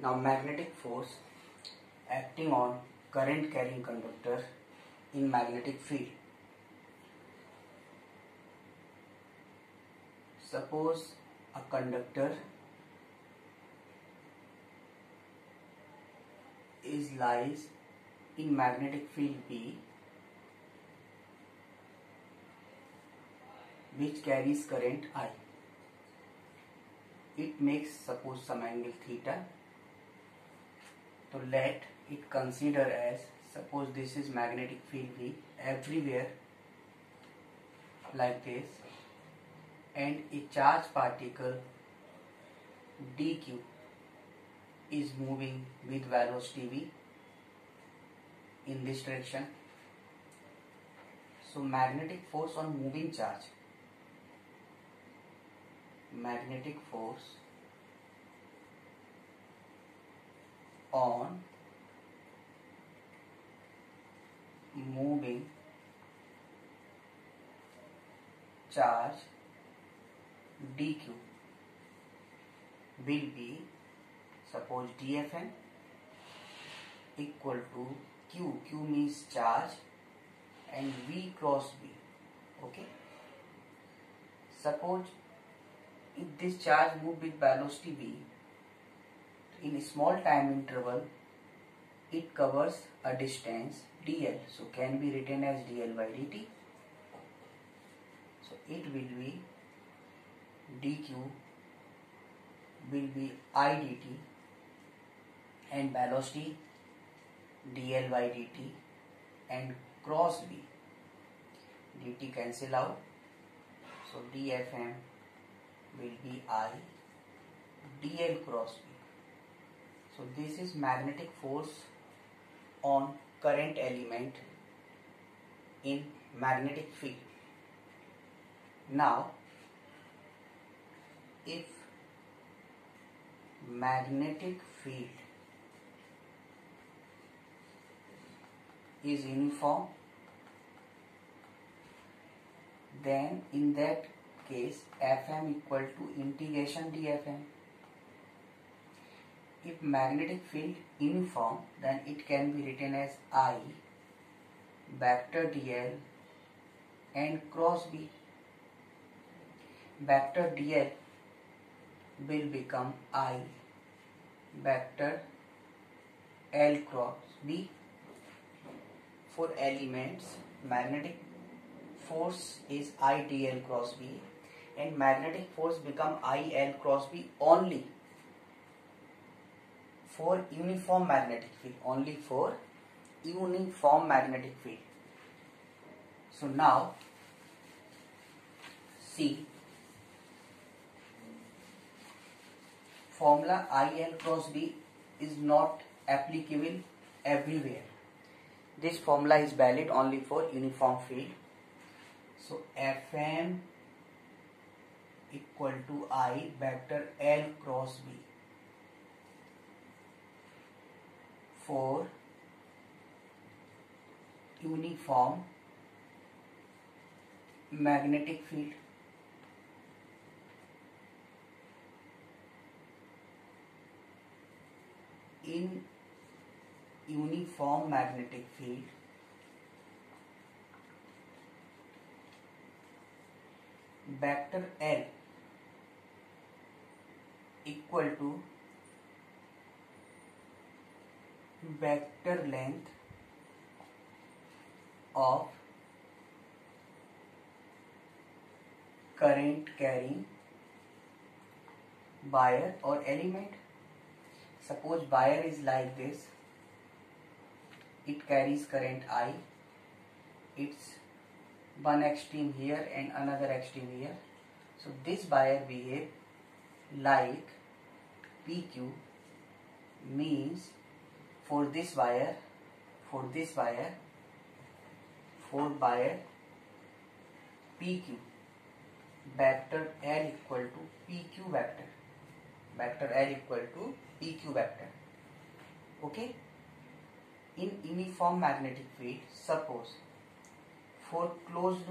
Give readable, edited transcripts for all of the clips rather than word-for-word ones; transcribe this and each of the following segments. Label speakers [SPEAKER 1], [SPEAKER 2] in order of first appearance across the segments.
[SPEAKER 1] Now magnetic force acting on current carrying conductor in magnetic field. Suppose a conductor lies in magnetic field B, which carries current I. It makes suppose some angle theta. So let it consider as, suppose this is magnetic field V everywhere like this, and a charge particle dq is moving with velocity v in this direction. So magnetic force on moving charge, magnetic force on moving charge dq will be, suppose dFn equal to q means charge, and v cross b. Okay, suppose if this charge move with velocity v in a small time interval, it covers a distance dl, so can be written as dl by dt. So it will be dq will be I dt, and velocity dl by dt, and cross b, dt cancel out, so dfm will be I dl cross b. So this is magnetic force on current element in magnetic field. Now if magnetic field is uniform, then in that case Fm equal to integration dFm. If magnetic field uniform, then it can be written as I vector dl and cross b. Vector dl will become I vector L cross b. For elements, magnetic force is I dl cross b, and magnetic force become I L cross b only for uniform magnetic field, only for uniform magnetic field. So now see, formula I L cross B is not applicable everywhere. This formula is valid only for uniform field. So Fm equal to I vector L cross B for uniform magnetic field. In uniform magnetic field, vector L equal to vector length of current carrying wire or element. Suppose wire is like this, it carries current I, it's one extreme here and another extreme here. So this wire behave like PQ, means for wire PQ, vector L equal to PQ vector, vector L equal to PQ vector. Okay, in uniform magnetic field, suppose for closed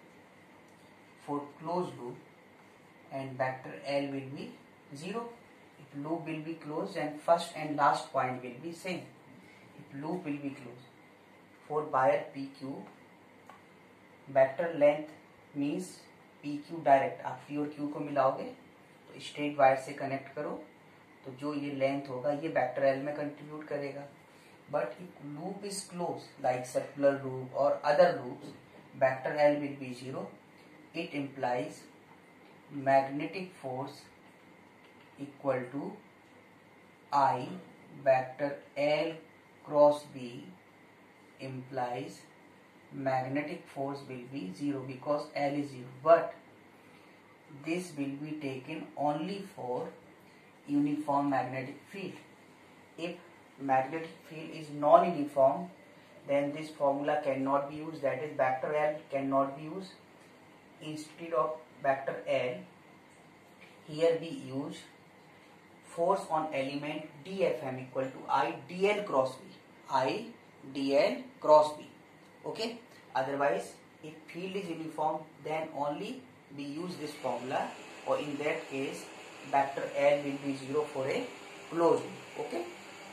[SPEAKER 1] loop and vector L will be 0. if loop will be closed and first and last point will be same. If loop will be closed for wire PQ, vector length means PQ direct आप P और Q को मिलाओगे तो straight wire से connect करो तो जो ये length होगा ये वेक्टर L में कंट्रीब्यूट करेगा. But if loop is close like circular loop और other loops, vector L will be 0. It implies magnetic force equal to I vector L cross B implies magnetic force will be 0 because L is 0. But this will be taken only for uniform magnetic field. If magnetic field is non-uniform, then this formula cannot be used, that is vector L cannot be used. Instead of vector L, here we use force on element DFM equal to I dl cross B. I dl cross B. Okay. Otherwise, if field is uniform, then only we use this formula, or in that case, vector L will be 0 for a closed loop. Okay.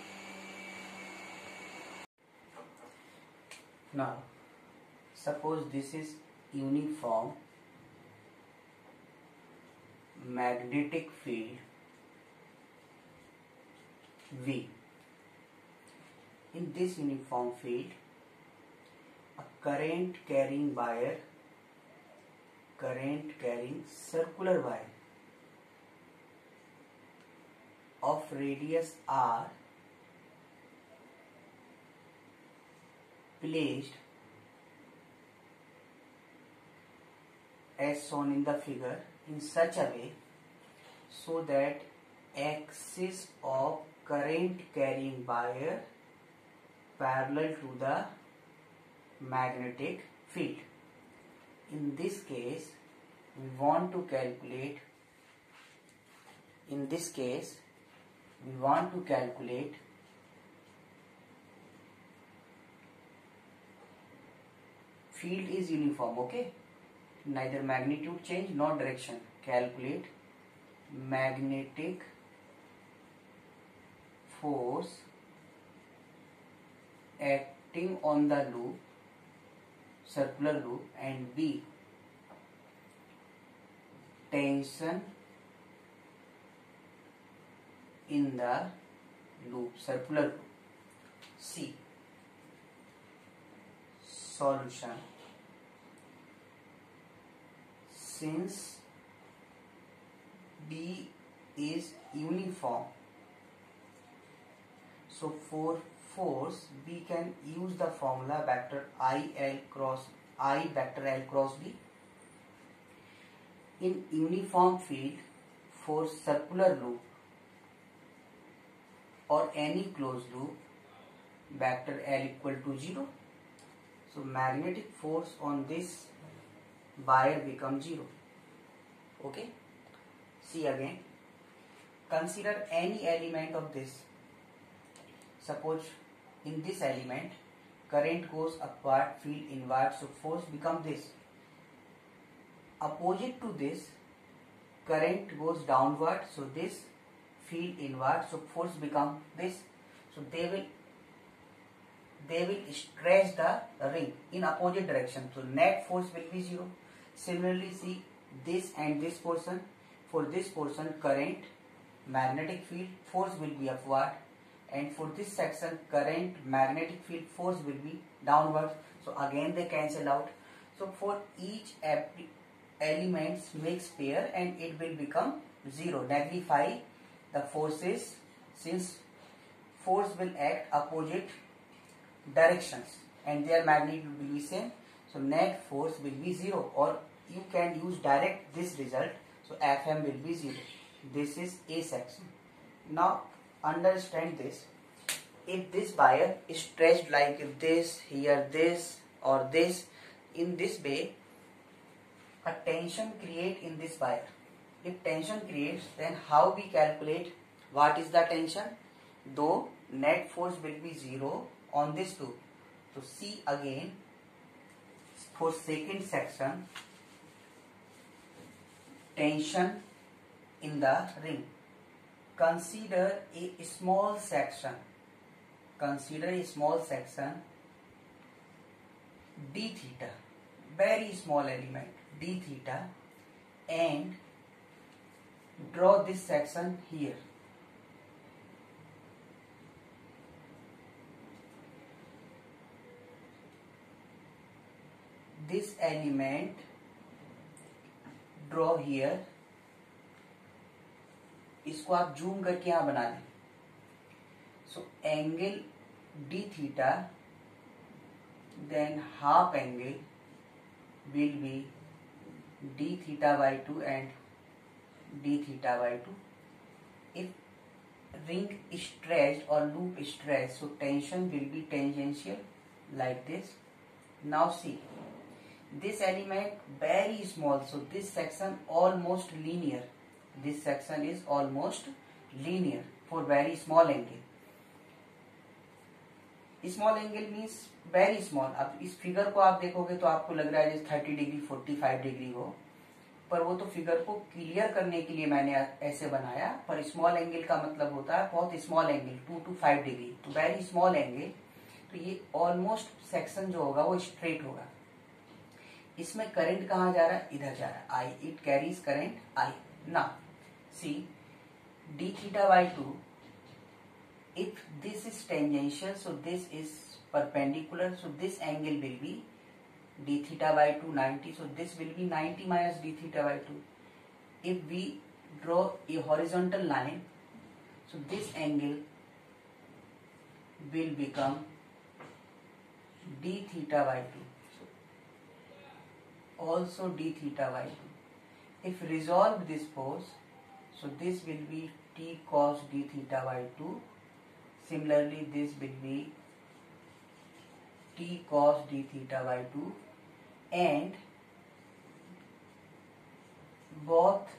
[SPEAKER 1] Now, suppose this is uniform magnetic field V. In this uniform field, a current carrying circular wire of radius R placed as shown in the figure in such a way so that axis of current carrying wire parallel to the magnetic field. In this case, we want to calculate field is uniform, okay, neither magnitude change nor direction. Calculate magnetic force acting on the loop, circular loop, and B, tension in the loop, circular loop. C, solution. Since B is uniform, so for force we can use the formula vector I vector L cross B. In uniform field, for circular loop or any closed loop, vector L equal to 0. So magnetic force on this wire becomes 0. Okay. See again. Consider any element of this. Suppose in this element current goes upward, field inward, so force becomes this. Opposite to this, current goes downward, so this, field inward, so force becomes this. So they will stretch the ring in opposite direction, so net force will be 0. Similarly, see this and this portion. For this portion, current, magnetic field, force will be upward, and for this section, current, magnetic field, force will be downward. So again they cancel out. So for each elements mix pair and it will become 0. Neglify the forces since force will act opposite directions and their magnitude will be same. So net force will be 0, or you can use direct this result. So Fm will be 0. This is A section. Now understand this. If this wire is stretched like this, here this or this, in this way, a tension create in this wire. If tension creates, then how we calculate what is the tension? Though net force will be 0 on this loop. So see again, for second section, tension in the ring. consider a small section. Consider a small section d theta, very small element d theta, and draw this section here. This element draw here. इसको आप zoom करके यहां बना दें. So angle d theta, then half angle will be d theta by 2 and d theta by 2. If ring stretched or loop stretched, so tension will be tangential like this. Now see, this element very small, so this section almost linear. This section is almost linear for very small angle. Small angle means very small. अब इस figure को आप देखोगे तो आपको लग रहा है जैसे 30 डिग्री 45 डिग्री हो, पर वो तो फिगर को क्लियर करने के लिए मैंने ऐसे बनाया. पर स्मॉल एंगल का मतलब होता है बहुत स्मॉल एंगल, 2 to 5 डिग्री. तो वेरी स्मॉल एंगल, तो ये ऑलमोस्ट सेक्शन जो होगा वो स्ट्रेट होगा. इसमें करंट कहाँ जा रहा है? इधर जा रहा है. I, it carries current I. ना सी d theta by 2, if this is tangential, so this is perpendicular, so this angle will be d theta by 2 90, so this will be 90 minus d theta by 2. If we draw a horizontal line, so this angle will become d theta by 2, so also d theta by 2. If resolve this force, so this will be t cos d theta by 2. Similarly, this will be t cos d theta by 2, and both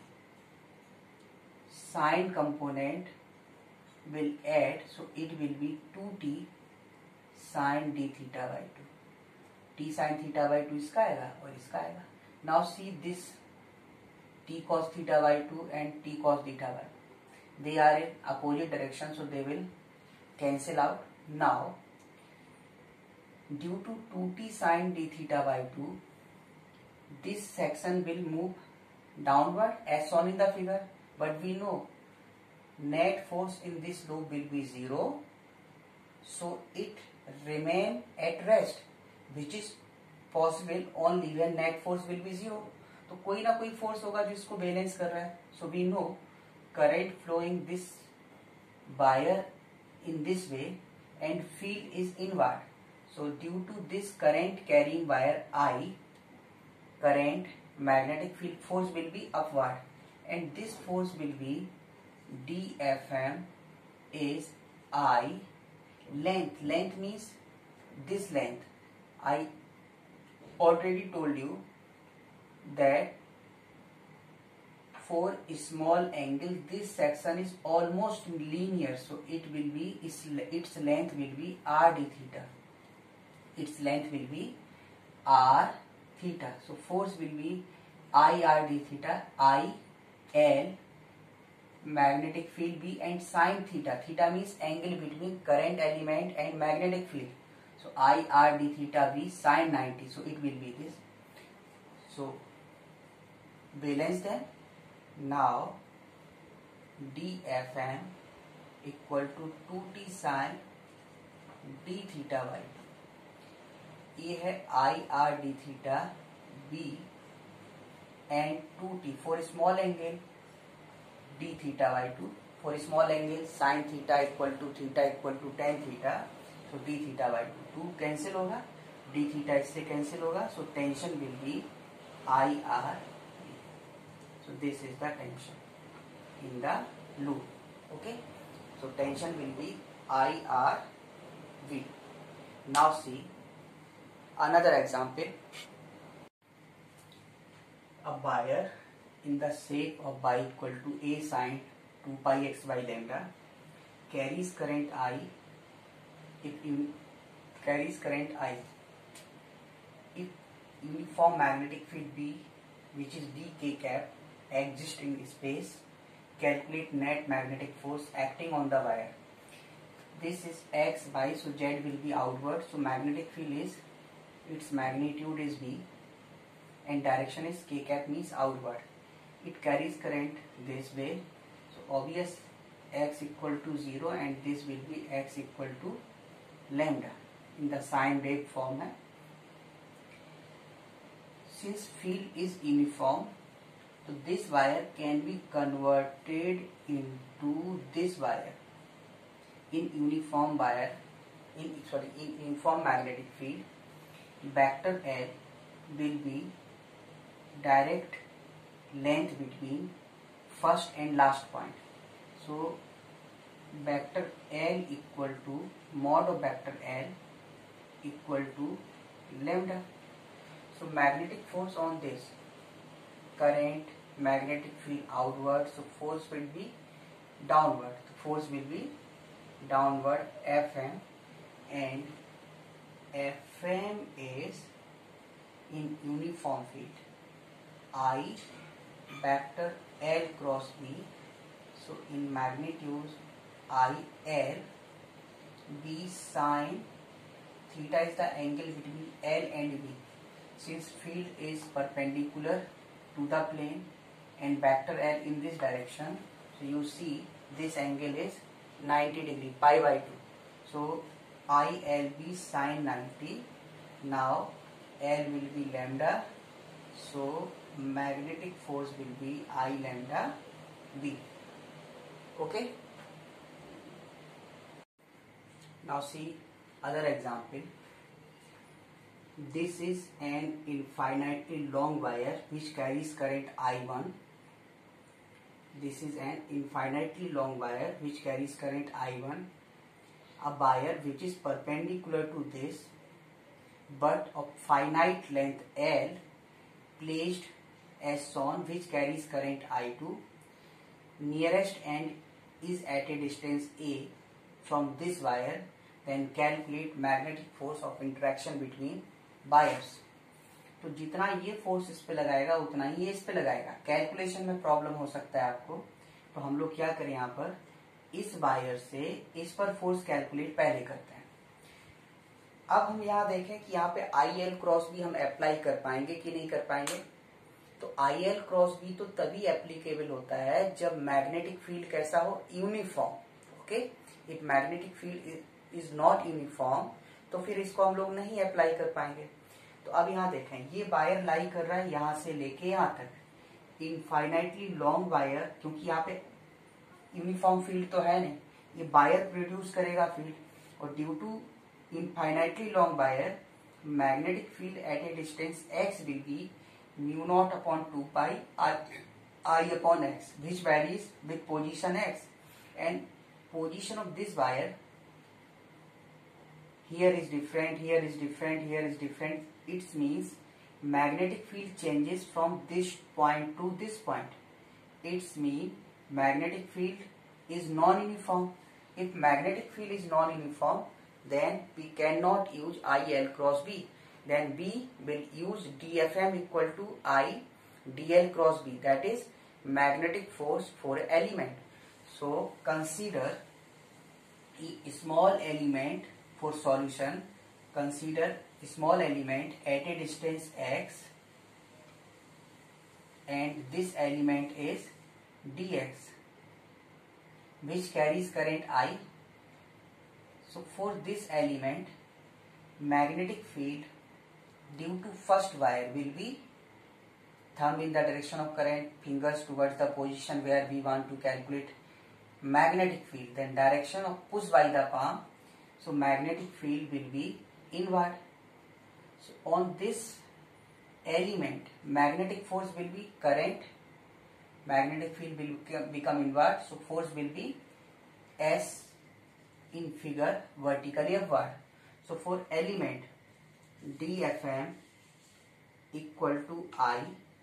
[SPEAKER 1] sine component will add, so it will be 2t sin d theta by 2. t sin theta by 2 इसका आएगा और इसका आएगा. Now see this t cos theta by 2 and t cos theta by 2. They are in opposite direction, so they will cancel out. Now, due to 2t sin d theta by 2, this section will move downward as shown in the figure. But we know net force in this loop will be 0, so it remain at rest, which is possible only when net force will be 0. तो कोई ना कोई force होगा जो इसको balance कर रहा है. So we know current flowing this wire in this way and field is inward. So due to this current carrying wire I, current magnetic field force will be upward and this force will be DFM is I. Length means this length. I already told you that for a small angle this section is almost linear, so it will be its length will be r d theta. Its length will be r theta. So force will be I r d theta. I L magnetic field B and sin theta. Theta means angle between current element and magnetic field. So I r d theta B sin 90. So it will be this. So balance them. Now DFM equal to 2t sin d theta by 2. ये है I r d theta B and 2t for small angle d theta by 2. For small angle sin theta equal to tan theta. So d theta by 2. 2 cancel होगा, d theta इससे cancel होगा. So tension will be I r. So this is the tension in the loop. Okay. So tension will be I r v. Now see another example. A wire in the shape of y equal to a sin 2 pi x by lambda carries current I. If carries current I, if uniform magnetic field B, which is d k cap, exists in space, calculate net magnetic force acting on the wire. This is x, y, so z will be outward. So magnetic field is, its magnitude is B and direction is k cap, means outward. It carries current this way. So obvious x equal to 0 and this will be x equal to lambda in the sine wave form. Since field is uniform, so this wire can be converted into this wire in uniform wire, in uniform magnetic field. Vector L will be direct length between first and last point. So vector L equal to mod of vector L equal to lambda. So magnetic force on this, current, magnetic field outward, so force will be downward. The force will be downward, Fm, and Fm is in uniform field, I vector L cross B. So in magnitude I L, B sine theta is the angle between L and B. Since field is perpendicular to the plane and vector L in this direction, so you see this angle is 90 degree, pi by 2. So ILB sine 90. Now L will be lambda, so magnetic force will be I lambda B. Okay. Now see other example. This is an infinitely long wire which carries current I1. This is an infinitely long wire which carries current I1. A wire which is perpendicular to this but of finite length L placed as shown, which carries current I2. Nearest end is at a distance A from this wire. Then calculate magnetic force of interaction between wires. तो जितना ये force इस पे लगाएगा उतना ही ये इस पे लगाएगा. कैलकुलेशन में प्रॉब्लम हो सकता है आपको, तो हम लोग क्या करें, यहाँ पर इस वायर से इस पर फोर्स कैलकुलेट पहले करते हैं. अब हम यहाँ देखें कि यहाँ पे आई एल क्रॉस बी हम अप्लाई कर पाएंगे कि नहीं कर पाएंगे. तो आई एल क्रॉस बी तो तभी एप्लीकेबल होता है जब मैग्नेटिक फील्ड कैसा हो, uniform. Okay, if magnetic field is not uniform तो फिर इसको हम लोग नहीं अप्लाई कर पाएंगे. तो अब यहाँ देखें, ये वायर लाई कर रहा है यहाँ से लेके यहाँ तक, इनफाइनाइटली लॉन्ग वायर, क्योंकि यहाँ पे यूनिफॉर्म फील्ड तो है नहीं, ये वायर प्रोड्यूस करेगा फील्ड. और due to infinitely long wire, magnetic field at a distance x will be mu naught upon 2 pi I upon x, which varies with position x, and position of this wire here is different, here is different, here is different. It means magnetic field changes from this point to this point. It means magnetic field is non-uniform. If magnetic field is non-uniform, then we cannot use IL cross B. Then we will use DFM equal to I DL cross B, that is magnetic force for element. So consider a small element for solution. Consider a small element at a distance x, and this element is dx, which carries current I. So for this element, magnetic field due to first wire will be thumb in the direction of current, fingers towards the position where we want to calculate magnetic field, then direction of push by the palm. So magnetic field will be inward. So on this element, magnetic force will be current, magnetic field will become inward, so force will be S in figure, vertically upward. So for element, DFM equal to I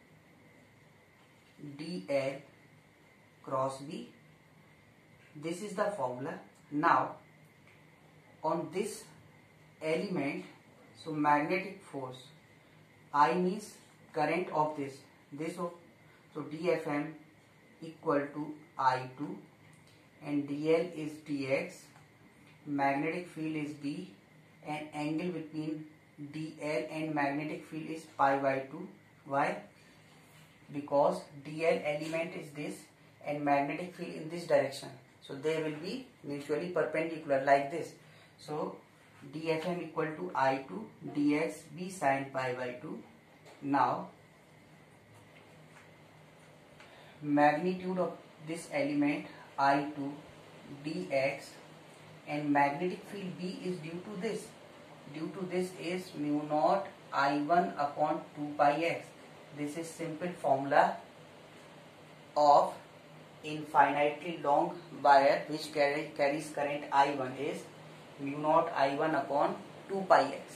[SPEAKER 1] DL cross B. This is the formula. Now on this element, so magnetic force, I means current of this so DFM equal to I2 and dl is dx. Magnetic field is B and angle between dl and magnetic field is pi by 2. Why? Because dl element is this and magnetic field in this direction, so they will be mutually perpendicular like this. So dfm equal to I2 dx b sin pi by 2. Now magnitude of this element I2 dx and magnetic field B is due to this. Due to this is mu naught I1 upon 2 pi x. This is simple formula of infinitely long wire which carries current I1 is mu naught I1 upon 2 pi x.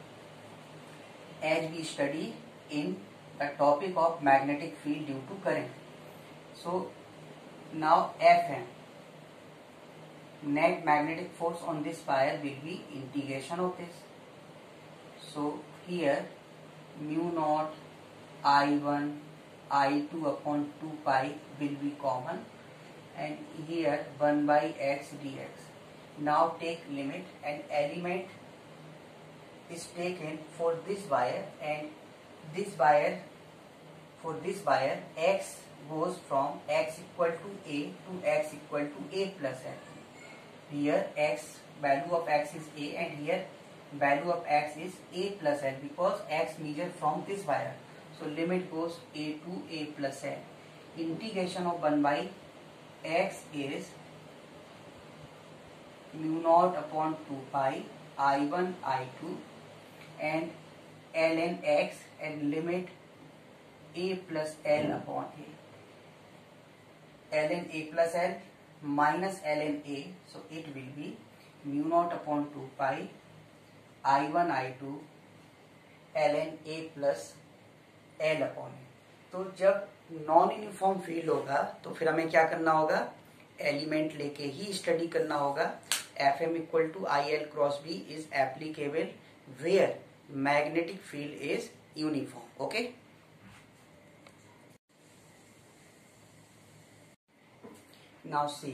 [SPEAKER 1] As we study in the topic of magnetic field due to current. So now Fm, net magnetic force on this wire will be integration of this. So here mu naught I1 I2 upon 2 pi will be common and here 1 by x dx. Now take limit and element is taken for this wire, and this wire, for this wire x goes from x equal to a to x equal to a plus n. Here x, value of x is a and here value of x is a plus n because x measure from this wire. So limit goes a to a plus n. Integration of 1 by x is mu naught upon 2 pi I1 I2 and ln x and limit a plus l upon a. Ln a plus l minus ln a, so it will be mu naught upon 2 pi I1 I2 ln a plus l upon a. तो जब non uniform field होगा तो फिर हमें क्या करना होगा, element लेके ही स्टडी करना होगा. Fm equal to IL cross B is applicable where magnetic field is uniform. Okay, now see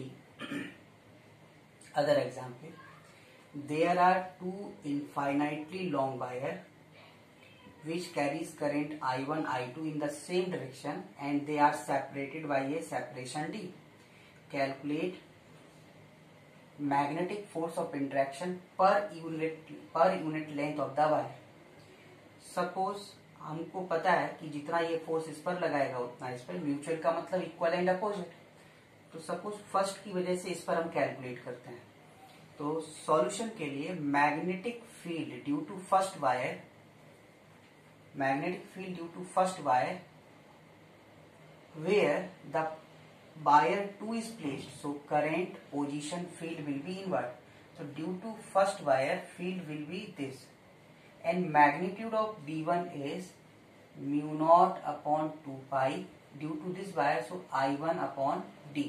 [SPEAKER 1] other example. There are two infinitely long wire which carries current I1 I2 in the same direction and they are separated by a separation D. Calculate magnetic force of interaction per unit length of the wire. Suppose हमको पता है कि जितना ये force इस पर लगाएगा उतना इस पर, म्यूचुअल का मतलब इक्वल एंड अपोजिट. तो सपोज फर्स्ट की वजह से इस पर हम कैलकुलेट करते हैं. तो सॉल्यूशन के लिए magnetic field due to first wire, magnetic field due to first wire where the wire 2 is placed, so current position field will be inward. So due to first wire field will be this and magnitude of B1 is mu naught upon 2 pi due to this wire, so I1 upon D.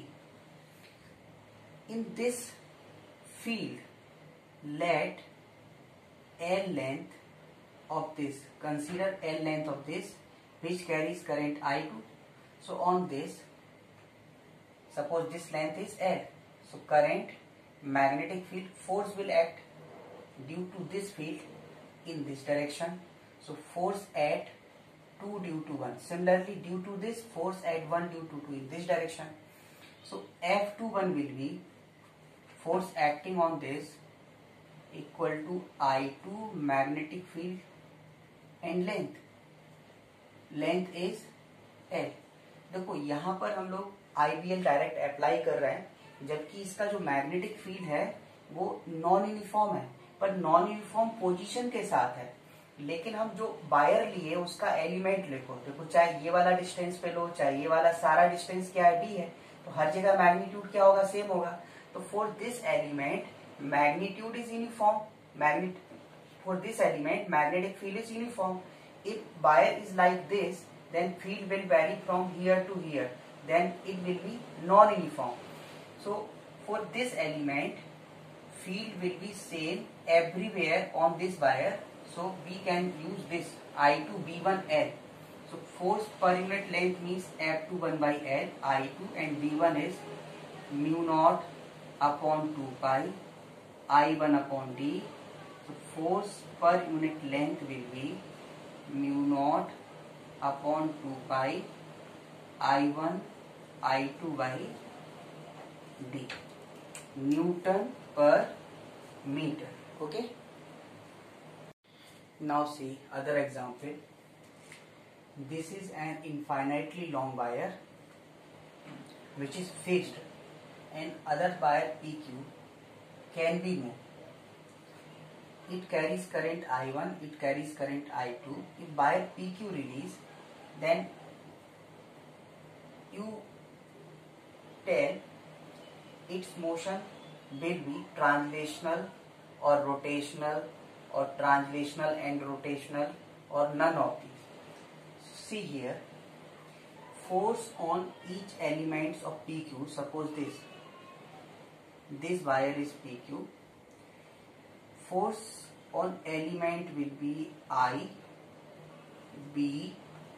[SPEAKER 1] In this field let L length of this, consider L length of this which carries current I2. So on this, suppose this length is L, so current, magnetic field, force will act due to this field in this direction. So force at 2 due to 1. Similarly due to this, force at 1 due to 2 in this direction. So F21 will be force acting on this equal to I2 magnetic field and length is L. देखो यहाँ पर हम लोग IBL direct apply कर रहे हैं, जबकि इसका जो मैग्नेटिक फील्ड है वो नॉन यूनिफॉर्म है, पर नॉन यूनिफॉर्म पोजीशन के साथ है. लेकिन हम जो वायर लिए उसका एलिमेंट देखो चाहे ये वाला डिस्टेंस पे लो चाहे ये वाला, सारा डिस्टेंस क्या है, D है, तो हर जगह मैग्नीट्यूड क्या होगा, सेम होगा. तो for this element magnitude is uniform, for this element magnetic field is uniform. If wire is like this, then field will vary from here to here, then it will be non-uniform. So for this element field will be same everywhere on this wire, so we can use this I2 B1L. So force per unit length means F2 1 by L I2, and V1 is mu naught upon 2 pi I1 upon D. So force per unit length will be mu naught upon 2 pi I1 I2 by D, Newton per meter. Okay. Now see other example. This is an infinitely long wire which is fixed, and other wire PQ can be moved. It carries current I1, it carries current I2. If wire PQ release, then you tell its motion will be translational or rotational, or translational and rotational, or none of these. See here, force on each elements of PQ. Suppose this wire is PQ. Force on element will be I, B,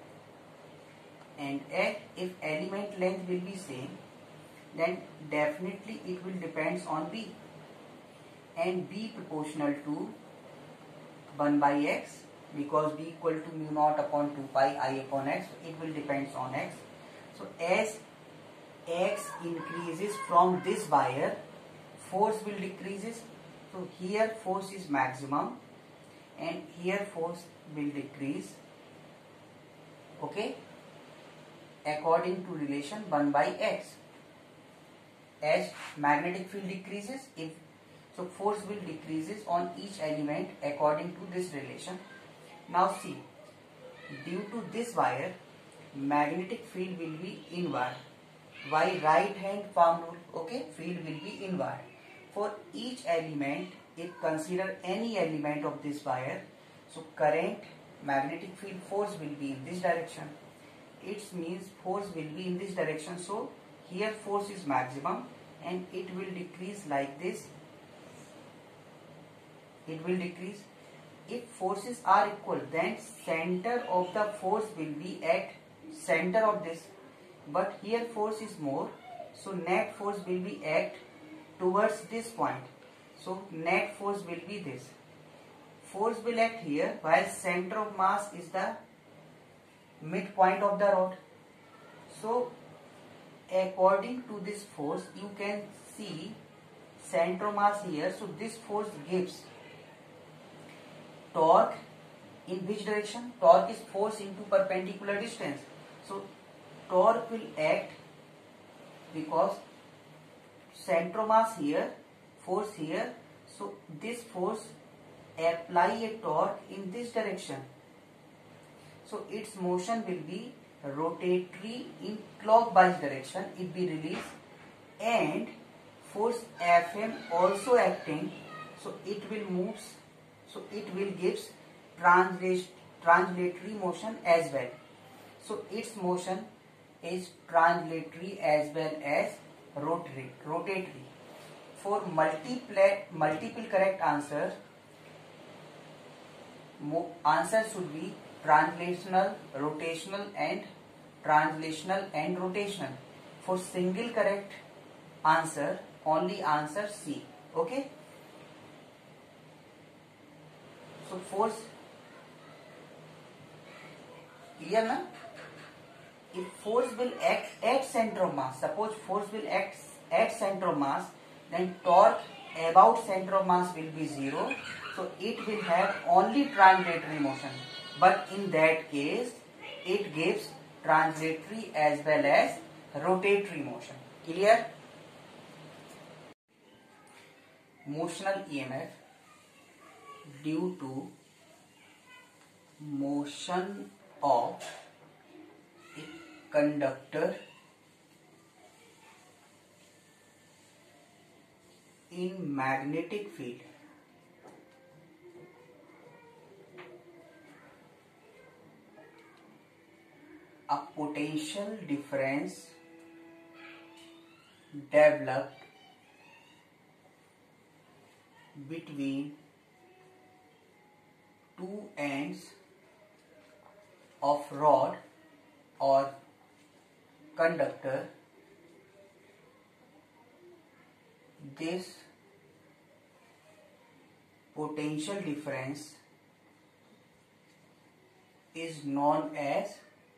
[SPEAKER 1] and F. If element length will be same, then definitely it will depends on B, and B proportional to 1 by X, because B equal to mu naught upon 2 pi I upon X, it will depends on X. So as X increases from this wire, force will decreases. So here force is maximum and here force will decrease, okay, according to relation 1 by X. As magnetic field decreases, so force will decreases on each element according to this relation. Now see, due to this wire, magnetic field will be inward. Why? Right hand palm rule, okay, field will be inward. For each element, if consider any element of this wire, so current, magnetic field, force will be in this direction. It means force will be in this direction. So here force is maximum and it will decrease like this. It will decrease. If forces are equal, then center of the force will be at center of this. But here force is more, so net force will be at towards this point. So net force will be this. Force will act here, while center of mass is the midpoint of the rod. So according to this force, you can see center of mass here. So this force gives torque in which direction? Torque is force into perpendicular distance. So torque will act because center of mass here, force here. So this force apply a torque in this direction. So its motion will be rotatory in clockwise direction. It will release, and force Fm also acting. So it will moves. So it will gives translatory motion as well. So its motion is translatory as well as rotatory. For multiple correct answers, answer should be translational, rotational, and translational and rotational. For single correct answer, only answer C. Okay. So force clear na? If force will act at center of mass, suppose force will act at center of mass, then torque about center of mass will be 0. So it will have only translatory motion. But in that case, it gives translatory as well as rotatory motion. Clear? Motional EMF due to motion of a conductor in magnetic field. A potential difference developed between two ends of rod or conductor, this potential difference is known as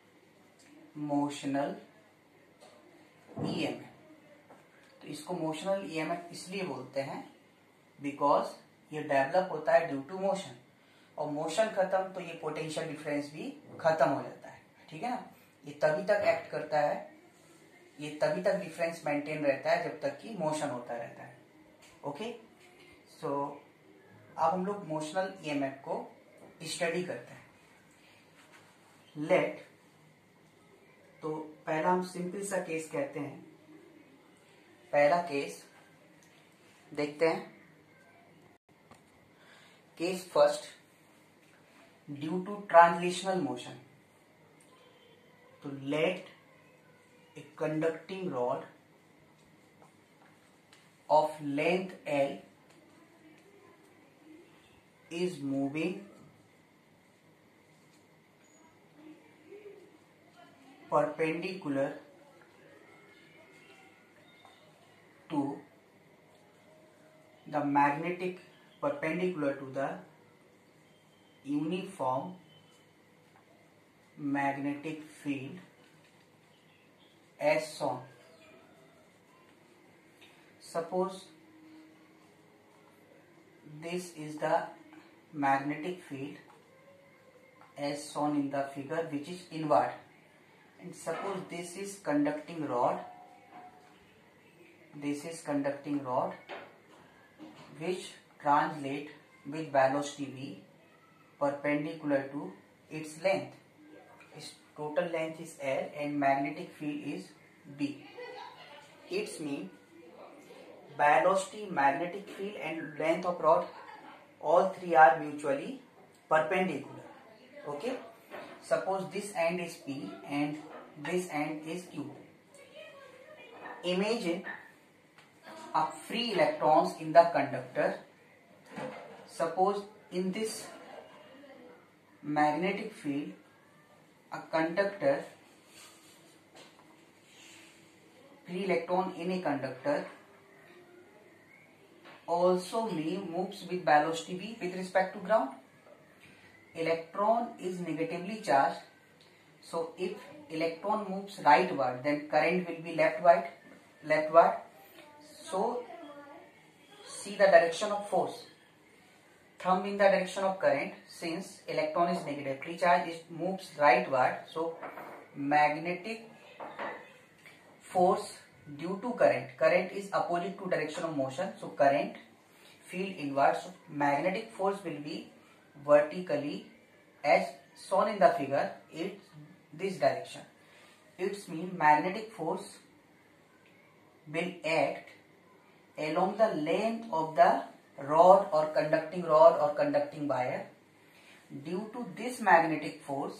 [SPEAKER 1] motional EMF. तो इसको motional EMF इसलिए बोलते हैं because ये develop होता है due to motion, और motion खत्म तो ये पोटेंशियल डिफरेंस भी खत्म हो जाता है। ठीक है ना, ये तभी तक एक्ट करता है, ये तभी तक डिफरेंस मेंटेन रहता है जब तक कि मोशन होता रहता है। ओके, सो अब हम लोग मोशनल ईएमएफ को स्टडी करते हैं। लेट, तो पहला हम सिंपल सा केस कहते हैं। पहला केस देखते हैं, case first, due to translational motion. तो let a conducting rod of length L is moving perpendicular to the uniform magnetic field as shown. Suppose this is the magnetic field as shown in the figure, which is inward, and suppose this is conducting rod, which translate with velocity v perpendicular to its length. Its total length is L and magnetic field is B. It's mean velocity, magnetic field and length of rod, all three are mutually perpendicular. Okay, suppose this end is P and this end is Q. Imagine a free electrons in the conductor. Suppose in this magnetic field a conductor, free electron in a conductor also moves with velocity v with respect to ground. Electron is negatively charged, so if electron moves rightward, then current will be leftward. So see the direction of force. Thumb in the direction of current. Since electron is negatively charged, it moves rightward, so magnetic force due to current is opposite to direction of motion, so current field inward, so magnetic force will be vertically as shown in the figure, it's this direction. It means magnetic force will act along the length of the rod or conducting wire. Due to this magnetic force,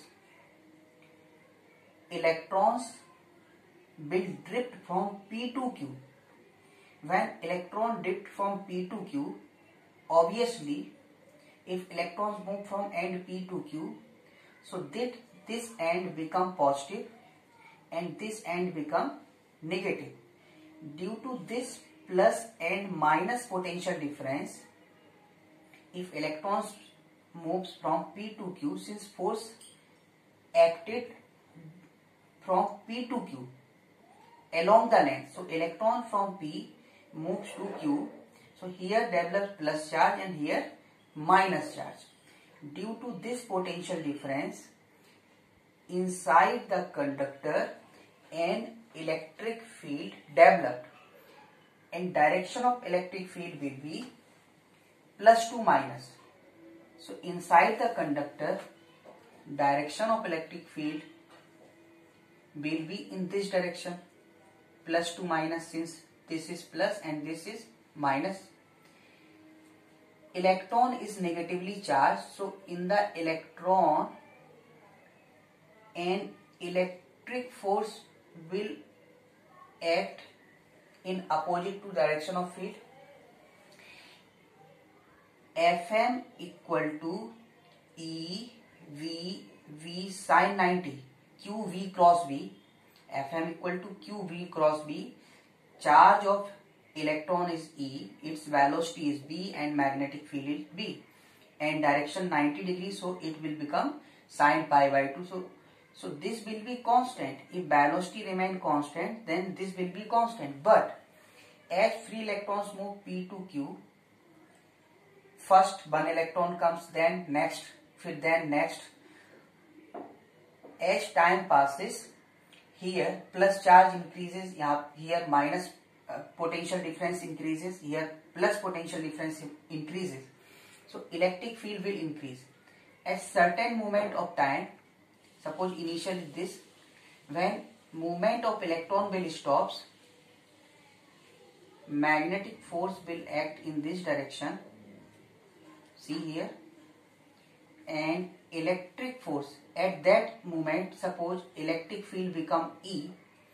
[SPEAKER 1] electrons will drift from P to Q. When electron drift from P to Q, obviously if electrons move from end P to Q, so this end become positive and this end become negative. Due to this plus and minus potential difference, if electrons moves from P to Q, since force acted from P to Q along the length, so electron from P moves to Q, so here develops plus charge and here minus charge. Due to this potential difference, inside the conductor an electric field developed, and direction of electric field will be plus to minus. So inside the conductor, direction of electric field will be in this direction, plus to minus, since this is plus and this is minus. Electron is negatively charged, so in the electron an electric force will act in opposite to direction of field. Fm equal to E V V sin 90 Q V cross V, Fm equal to Q V cross V. Charge of electron is E, its velocity is B, and magnetic field is B, and direction 90 degrees, so it will become sin pi by 2. So this will be constant. If velocity remain constant, then this will be constant. But as free electrons move P to Q, first one electron comes, then next, then next. As time passes, here plus charge increases, here minus potential difference increases, here plus potential difference increases. So electric field will increase. At certain moment of time, suppose initially this, when movement of electron will stops, magnetic force will act in this direction, see here, and electric force at that moment, suppose electric field become E,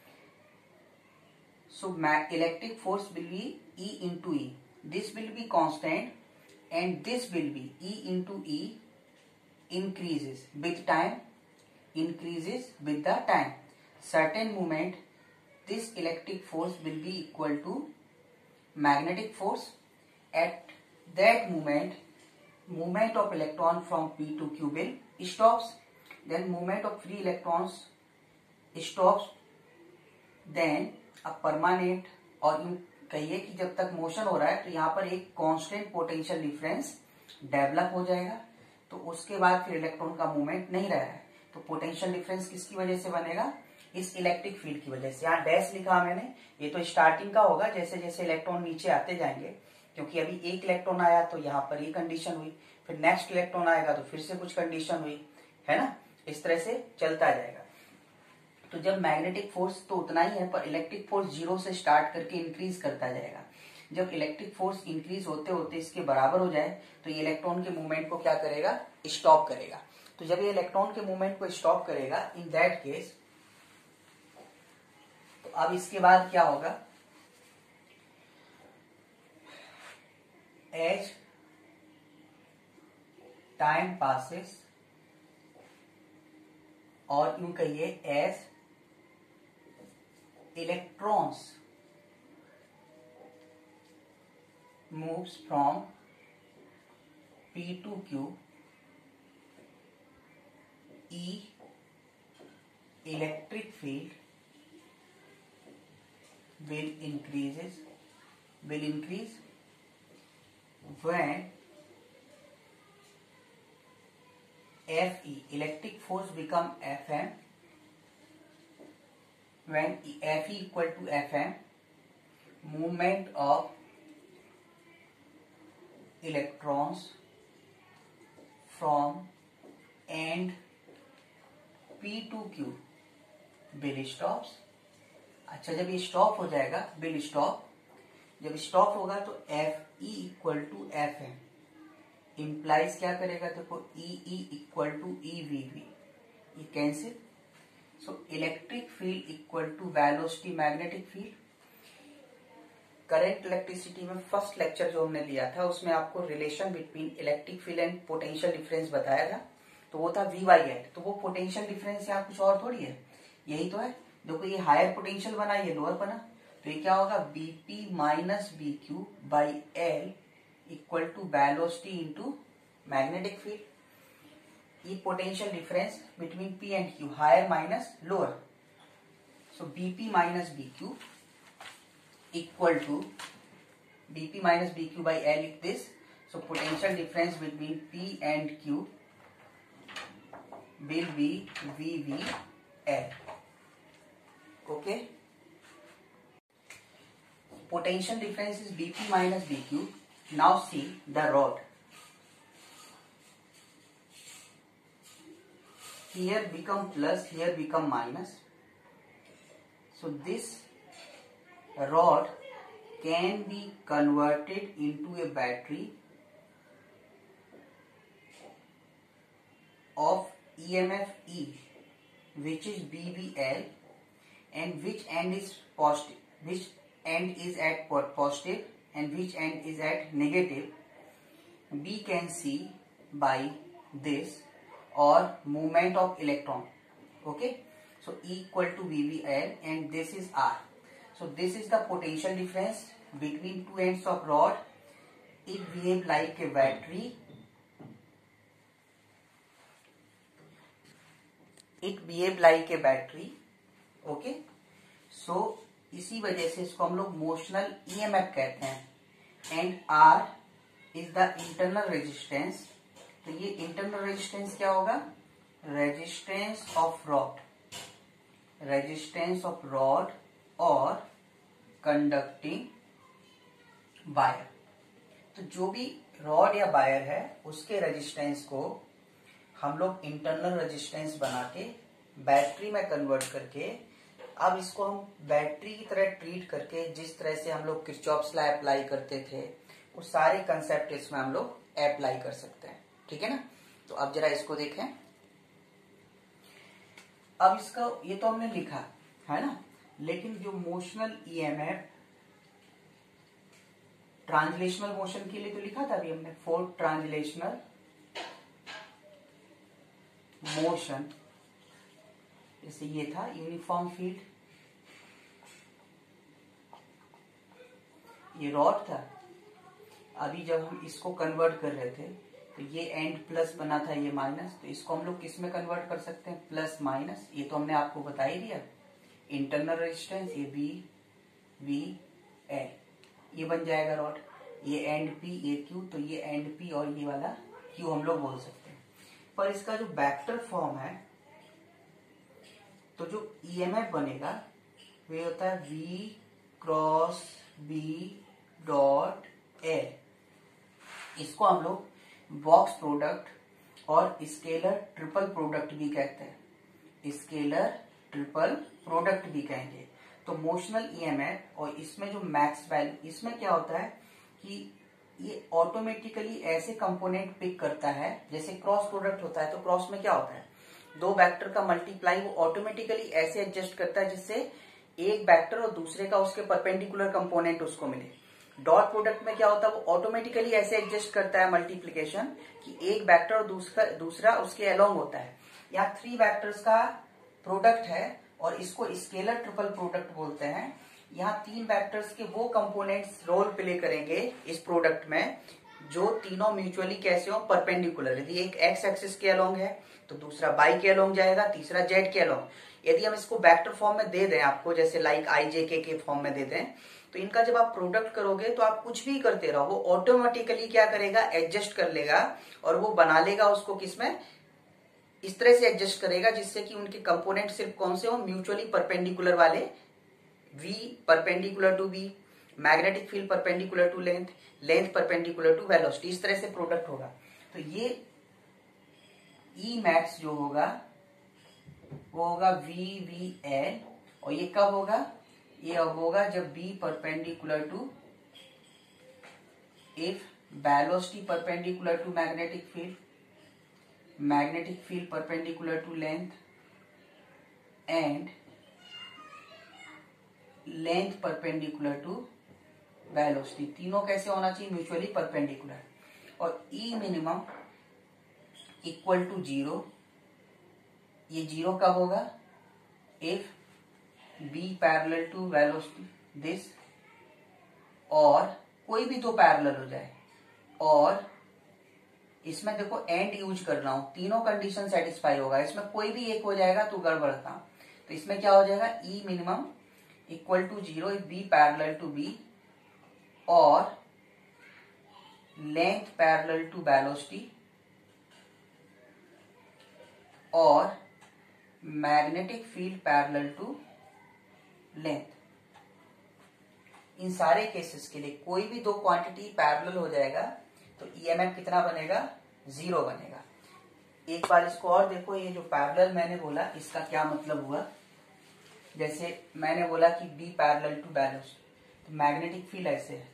[SPEAKER 1] so electric force will be E into E. This will be constant, and this will be E into E, increases with time, increases with the time. Certain moment, this electric force will be equal to magnetic force. At that moment, movement of electron from P to Q will stops. Then movement of free electrons stops. Then a permanent, और यूं कहिए कि जब तक motion हो रहा है तो यहाँ पर एक कांस्टेंट पोटेंशियल डिफरेंस डेवलप हो जाएगा. तो उसके बाद फिर इलेक्ट्रॉन का मूवमेंट नहीं रह रहा है. तो पोटेंशियल डिफरेंस किसकी वजह से बनेगा? इस इलेक्ट्रिक फील्ड की वजह से. यहाँ डैश लिखा मैंने, ये तो स्टार्टिंग का होगा, जैसे जैसे इलेक्ट्रॉन नीचे आते जाएंगे, क्योंकि अभी एक इलेक्ट्रॉन आया तो यहाँ पर ये कंडीशन हुई, फिर नेक्स्ट इलेक्ट्रॉन आएगा तो फिर से कुछ कंडीशन हुई, है ना. इस तरह से चलता जाएगा. तो जब मैग्नेटिक फोर्स तो उतना ही है, पर इलेक्ट्रिक फोर्स जीरो से स्टार्ट करके इंक्रीज करता जाएगा. जब इलेक्ट्रिक फोर्स इंक्रीज होते होते इसके बराबर हो जाए तो ये इलेक्ट्रॉन के मूवमेंट को क्या करेगा? स्टॉप करेगा. तो जब ये इलेक्ट्रॉन के मूवमेंट को स्टॉप करेगा, इन दैट केस, तो अब इसके बाद क्या होगा? एज टाइम पासेस, और यूं कहिए as electrons moves from P to Q, E electric field will increase when Fe electric force become Fm. When Fe equal to Fm, movement of electrons from end P to Q will stops. अच्छा, जब ये stop हो जाएगा, will stop, जब stop होगा तो Fe equal to Fm implies क्या करेगा? देखो E इक्वल टू EVV, ये cancel. So electric field equal to velocity magnetic field. Current electricity में फर्स्ट लेक्चर जो हमने लिया था उसमें आपको relation between electric field and potential difference बताया था, तो वो था V/L. तो वो पोटेंशियल डिफरेंस यहाँ कुछ और थोड़ी है, यही तो है. देखो ये हायर पोटेंशियल बना, ये लोअर बना, तो ये क्या होगा? BP minus BQ by L equal to velocity into magnetic field. ये potential difference between P and Q, higher minus lower. So BP minus BQ equal to BP minus BQ by L is this. So potential difference between P and Q will be VVL. Okay. Potential difference is BP minus BQ. Now see the rod. Here become plus, here become minus. So this rod can be converted into a battery of EMF E, which is BVL, and which end is positive, which end is at positive and which end is at negative. We can see by this, or movement of electron. Okay, so E equal to VVL and this is R. So this is the potential difference between two ends of rod. It behaves like a battery. It behave like a battery. Okay, so इसी वजह से इसको हम लोग motional EMF कहते हैं. And R is the internal resistance. तो ये इंटरनल रेजिस्टेंस क्या होगा? Resistance of rod. Resistance of rod और कंडक्टिंग वायर. तो जो भी रॉड या वायर है उसके रेजिस्टेंस को हम लोग इंटरनल रेजिस्टेंस बना के बैटरी में कन्वर्ट करके, अब इसको हम बैटरी की तरह ट्रीट करके जिस तरह से हम लोग किरचॉफ्स लॉ अप्लाई करते थे वो सारे कंसेप्ट इसमें हम लोग अप्लाई कर सकते हैं. ठीक है ना. तो अब जरा इसको देखें. अब इसका ये तो हमने लिखा है ना, लेकिन जो मोशनल ईएमएफ ट्रांसलेशनल मोशन के लिए तो लिखा था अभी हमने. फॉर ट्रांसलेशनल मोशन, जैसे ये था यूनिफॉर्म फील्ड, ये रॉड था. अभी जब हम इसको कन्वर्ट कर रहे थे तो ये एंड प्लस बना था, ये माइनस. तो इसको हम लोग किस में कन्वर्ट कर सकते हैं? Plus minus. ये तो हमने आपको बता ही दिया. इंटरनल रेजिस्टेंस ये बी वी एल, ये बन जाएगा रॉड. ये एंड पी ये क्यू, तो ये एंड पी और ये वाला क्यू हम लोग बोल सकते हैं. पर इसका जो वेक्टर फॉर्म है, तो जो ईएमएफ बनेगा वो होता है V cross B dot L. इसको हम लोग बॉक्स प्रोडक्ट और स्केलर ट्रिपल प्रोडक्ट भी कहते हैं. स्केलर ट्रिपल प्रोडक्ट भी कहेंगे. तो मोशनल ईएमएफ और इसमें जो मैक्स वैल्यू, इसमें क्या होता है कि ये ऑटोमेटिकली ऐसे कंपोनेंट पिक करता है. जैसे क्रॉस प्रोडक्ट होता है तो क्रॉस में क्या होता है, दो वेक्टर का मल्टीप्लाई वो ऑटोमेटिकली ऐसे एडजस्ट करता है जिससे एक वेक्टर और दूसरे का उसके परपेंडिकुलर कंपोनेंट उसको मिले. डॉट प्रोडक्ट में क्या होता है, वो ऑटोमेटिकली ऐसे एडजस्ट करता है मल्टीप्लीकेशन कि एक वेक्टर और दूसरा उसके अलोंग होता है. यहाँ थ्री वेक्टर्स का प्रोडक्ट है और इसको स्केलर ट्रिपल प्रोडक्ट बोलते हैं. यहाँ तीन वेक्टर्स के वो कंपोनेंट्स रोल प्ले करेंगे इस प्रोडक्ट में जो तीनों म्यूचुअली कैसे हो, परपेंडिकुलर. यदि एक एक्स एक्सिस के अलोंग है तो दूसरा बाई के अलोंग जाएगा, तीसरा जेड के अलोंग. यदि हम इसको वेक्टर फॉर्म में दे दें आपको, जैसे लाइक आई जे के फॉर्म में दे दें, तो इनका जब आप प्रोडक्ट करोगे तो आप कुछ भी करते रहो, वो ऑटोमेटिकली क्या करेगा, एडजस्ट कर लेगा और वो बना लेगा उसको किसमें, इस तरह से एडजस्ट करेगा जिससे कि उनके कंपोनेंट सिर्फ कौन से हो, म्यूचुअली परपेंडिकुलर वाले. V perpendicular to B, magnetic field perpendicular to length, length perpendicular to velocity. इस तरह से प्रोडक्ट होगा. तो ये E मैक्स जो होगा वो होगा VVL. और ये कब होगा, ये अब होगा जब B perpendicular to, if velocity perpendicular to magnetic field, magnetic field perpendicular to length and length perpendicular to velocity. तीनों कैसे होना चाहिए, म्यूचुअली परपेंडिकुलर. और E मिनिमम इक्वल टू 0. ये 0 कब होगा, if B parallel to velocity this, और कोई भी दो पैरेलल हो जाए. और इसमें देखो एंड यूज कर रहा हूं, तीनों कंडीशन सेटिस्फाई होगा. इसमें कोई भी एक हो जाएगा तो गड़बड़ था. तो इसमें क्या हो जाएगा, E minimum equal to 0 if B parallel to B और लेंथ पैरेलल टू वेलोसिटी और magnetic field parallel to length. इन सारे केसेस के लिए कोई भी दो क्वांटिटी पैरेलल हो जाएगा तो ईएमएफ कितना बनेगा, 0 बनेगा. एक बार इसको और देखो, ये जो पैरेलल मैंने बोला इसका क्या मतलब हुआ. जैसे मैंने बोला कि B पैरेलल टू वेलोसिटी, तो मैग्नेटिक फील्ड ऐसे है,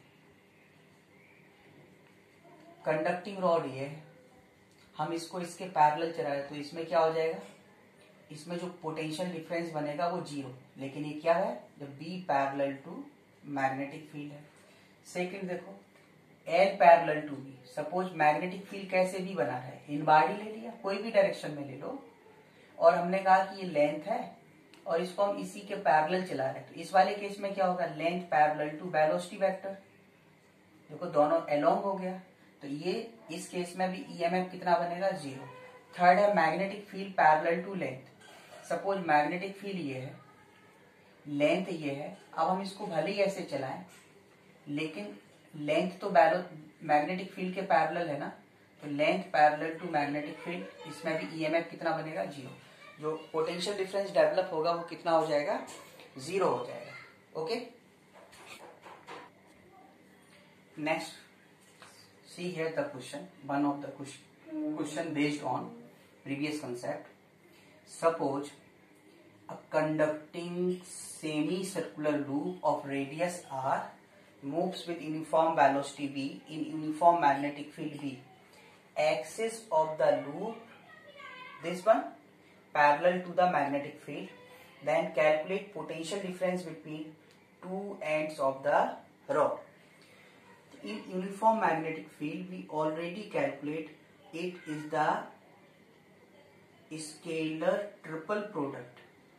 [SPEAKER 1] कंडक्टिंग रॉड ये है, हम इसको इसके पैरेलल चलाए तो इसमें क्या हो जाएगा, इसमें जो पोटेंशियल डिफरेंस बनेगा वो 0. लेकिन ये क्या है, जब B parallel to magnetic field है. सेकंड देखो, L parallel to B. Suppose magnetic field कैसे भी बना है, इन बॉडी ले लिया, कोई भी डायरेक्शन में ले लो, और हमने कहा कि ये लेंथ है और इसको हम इसी के पैरेलल चला रहे हैं, तो इस वाले केस में क्या होगा, length parallel to velocity vector. देखो दोनों अलोंग हो गया, तो ये इस केस में भी ईएमएफ कितना बनेगा, 0। थर्ड है magnetic field parallel to length. Suppose magnetic field ये है, लेंथ ये है, अब हम इसको भले ही ऐसे चलाएं, लेकिन लेंथ तो मैग्नेटिक फील्ड के पैरेलल है ना, तो length parallel to magnetic field, इसमें भी ईएमएफ कितना बनेगा, 0। जो पोटेंशियल डिफरेंस डेवलप होगा वो कितना हो जाएगा, 0 हो जाएगा। Okay, next see here the question, one of the question based on previous concept. Suppose a conducting semicircular loop of radius r moves with uniform velocity v in uniform magnetic field v. Axis of the loop, this one, parallel to the magnetic field. Then calculate potential difference between two ends of the rod. In uniform magnetic field, we already calculate it is the scalar triple product.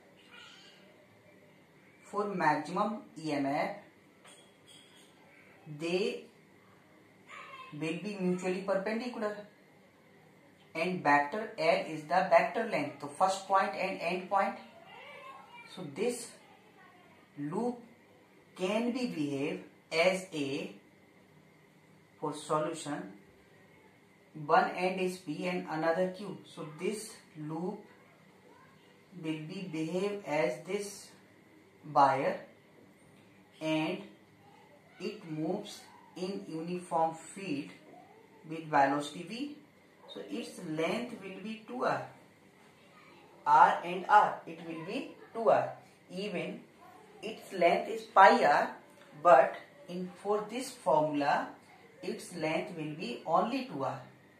[SPEAKER 1] For maximum EMF, they will be mutually perpendicular, and vector L is the vector length, so first point and end point. So this loop can be behave as a, for solution, one end is P and another Q. So this loop will be behave as this wire and it moves in uniform field with velocity v. So its length will be 2r. R and R, it will be 2r. Even its length is pi r, but for this formula its length will be only 2r.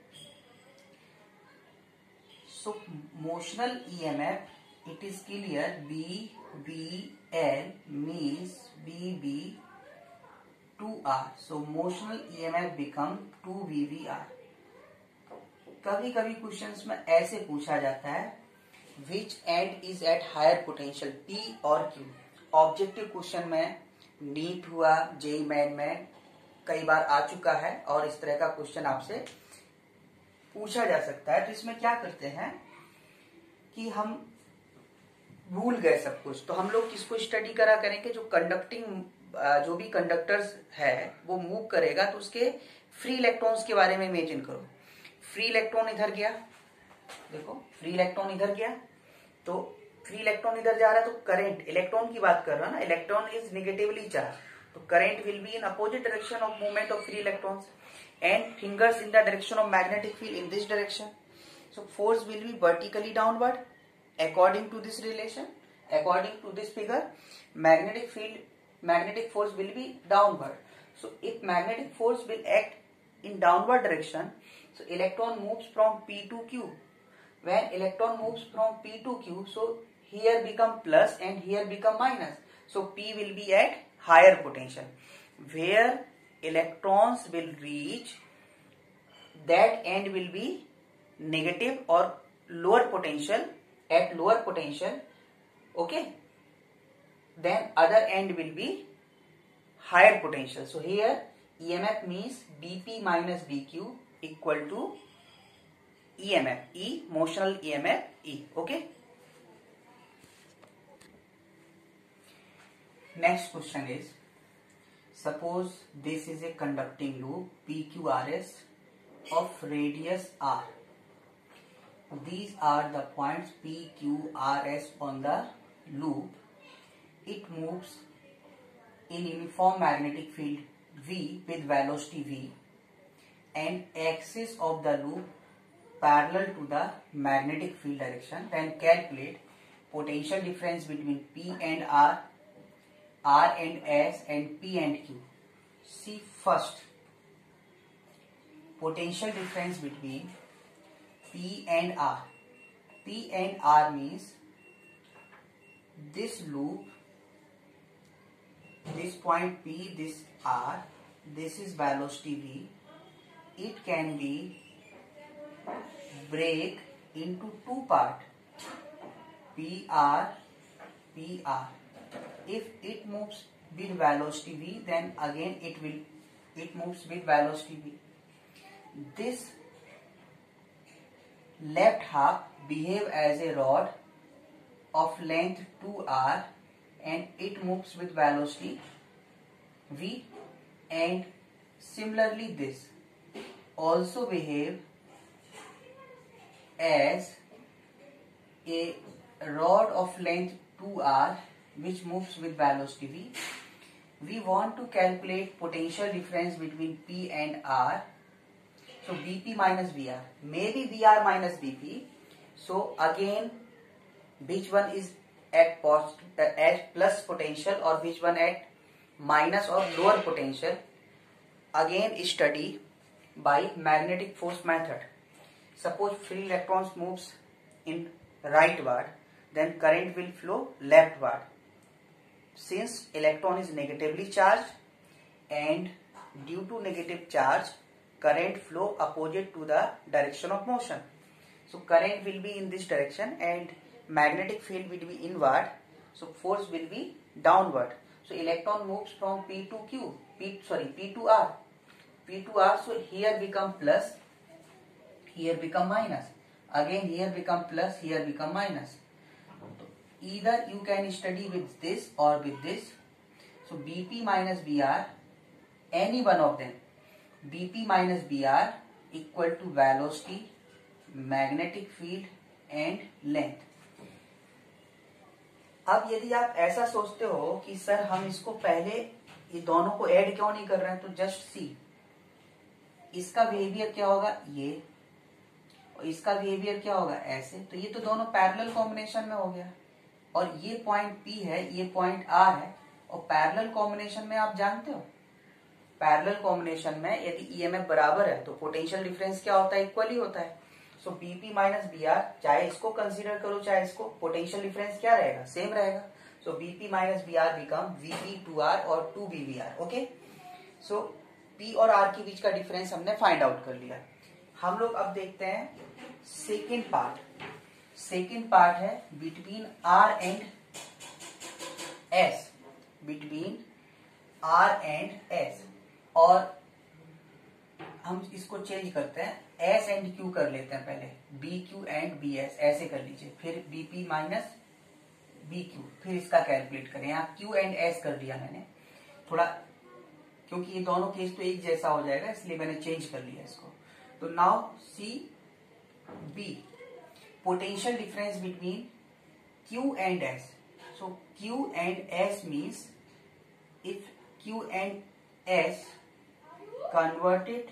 [SPEAKER 1] So motional EMF, it is clear, BBL means BB 2R. So motional EMF become 2BVR. कभी कभी questions में ऐसे पूछा जाता है, which end is at higher potential, P और Q. Objective question में NEET हुआ, जेईई मेन में कई बार आ चुका है, और इस तरह का क्वेश्चन आपसे पूछा जा सकता है। तो इसमें क्या करते हैं कि हम भूल गए सब कुछ, तो हम लोग किसको स्टडी करा करेंगे, जो कंडक्टिंग, जो भी कंडक्टर्स है वो मूव करेगा, तो उसके फ्री इलेक्ट्रॉन्स के बारे में इमेजिन करो। फ्री इलेक्ट्रॉन इधर गया, देखो फ्री इलेक्ट्रॉन इधर गया, तो फ्री इलेक्ट्रॉन इधर जा रहा है, तो करंट, इलेक्ट्रॉन की बात कर रहा है ना, इलेक्ट्रॉन इज नेगेटिवली चार्ज, तो current will be in opposite direction of movement of free electrons, and fingers in the direction of magnetic field in this direction. So force will be vertically downward according to this relation. According to this figure, magnetic force will be downward. So if magnetic force will act in downward direction, so electron moves from P to Q. When electron moves from P to Q, so here become plus and here become minus. So P will be at higher potential. Where electrons will reach, that end will be negative or lower potential, at lower potential. Okay, then other end will be higher potential. So here EMF means dP minus dQ equal to EMF, E motional EMF E. Okay, next question is, suppose this is a conducting loop PQRS of radius r. These are the points PQRS on the loop. It moves in uniform magnetic field V with velocity v, and axis of the loop parallel to the magnetic field direction. Then calculate potential difference between P and R, R and S, and P and Q. See first, potential difference between P and R. P and R means this loop, this point P, this R, this is velocity V. It can be break into two parts, PR, PR. If it moves with velocity V, then again it moves with velocity V. This left half behave as a rod of length 2r and it moves with velocity V, and similarly this also behave as a rod of length 2r which moves with velocity V. We want to calculate potential difference between P and R. So Bp minus Br, maybe Br minus Bp. So again, which one is at plus potential or which one at minus or lower potential? Again, study by magnetic force method. Suppose free electrons moves in rightward, then current will flow leftward. Since electron is negatively charged and due to negative charge, current flow opposite to the direction of motion. So current will be in this direction and magnetic field will be inward. So force will be downward. So electron moves from P to Q, P to R. P to R, so here become plus, here become minus. Again here become plus, here become minus. Either you can study with this or with this. So Bp minus Br, any one of them, Bp minus Br equal to velocity, magnetic field and length. अब यदि आप ऐसा सोचते हो कि sir हम इसको पहले ये दोनों को ऐड क्यों नहीं कर रहे हैं, तो जस्ट सी इसका बिहेवियर क्या होगा ये और इसका बिहेवियर क्या होगा ऐसे, तो ये तो दोनों पैरेलल कॉम्बिनेशन में हो गया और ये पॉइंट P है, ये पॉइंट R है और पैरेलल कॉम्बिनेशन में आप जानते हो पैरेलल कॉम्बिनेशन में यदि ईएमएफ बराबर है तो पोटेंशियल डिफरेंस क्या होता है, इक्वल ही होता है. So BP minus B R, चाहे इसको कंसीडर करो चाहे इसको, पोटेंशियल डिफरेंस क्या रहेगा, सेम रहेगा. So BP minus B R become VP two R और two B V R. Okay, so P और आर के बीच का डिफरेंस हमने फाइंड आउट कर लिया. हम लोग अब देखते हैं सेकेंड पार्ट. सेकेंड पार्ट है between R and S, between R and S. और हम इसको चेंज करते हैं, एस एंड क्यू कर लेते हैं पहले, B Q and B S ऐसे कर लीजिए, फिर बीपी माइनस बी क्यू, फिर इसका कैलकुलेट करें. यहाँ क्यू एंड एस कर दिया मैंने थोड़ा, क्योंकि ये दोनों केस तो एक जैसा हो जाएगा इसलिए मैंने चेंज कर लिया इसको. तो now see B, potential difference between Q and S. So Q and S means if Q and S converted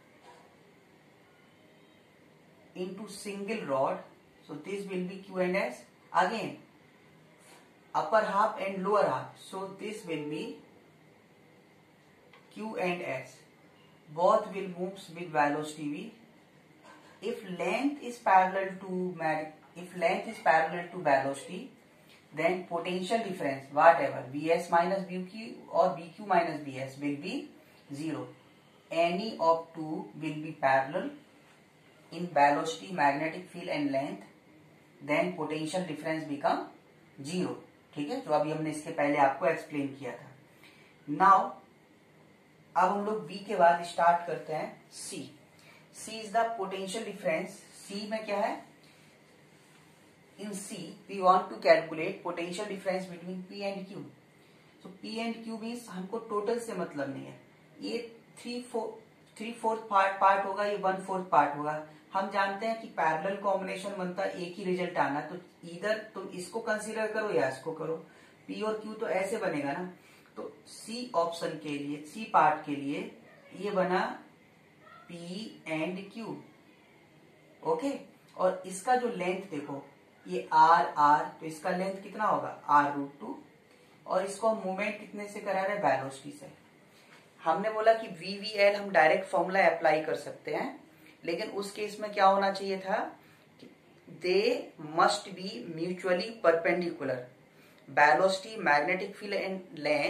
[SPEAKER 1] into single rod, so this will be Q and S. Again upper half and lower half, so this will be Q and S. Both will move with velocity V. If length is parallel to velocity, then potential difference whatever Vs minus Vq or Vq minus Vs will be 0. Any of two will be parallel in velocity, magnetic field and length, then potential difference become 0. ठीक है, जो अभी हमने इसके पहले आपको explain किया था. नाउ अब हम लोग B के बाद स्टार्ट करते हैं C. C is the potential difference. C में क्या है, in C we want to calculate potential difference between P and Q. So P and Q means हमको टोटल से मतलब नहीं है, ये 3/4 पार्ट होगा, ये 1/4 पार्ट होगा. हम जानते हैं कि पैरेलल कॉम्बिनेशन बनता है एक ही रिजल्ट आना, तो इधर तुम इसको कंसीडर करो या इसको करो. P और Q तो ऐसे बनेगा ना, तो C ऑप्शन के लिए, C पार्ट के लिए ये बना P एंड Q. ओके, और इसका जो लेंथ देखो ये R, तो इसका लेंथ कितना होगा R√2 और इसको मूवमेंट कितने से करा रहे, वेलोसिटी से. हमने बोला कि VVL हम डायरेक्ट फॉर्मूला अप्लाई कर सकते हैं, लेकिन उस केस में क्या होना चाहिए था, they must be mutually perpendicular. Velocity, magnetic field and length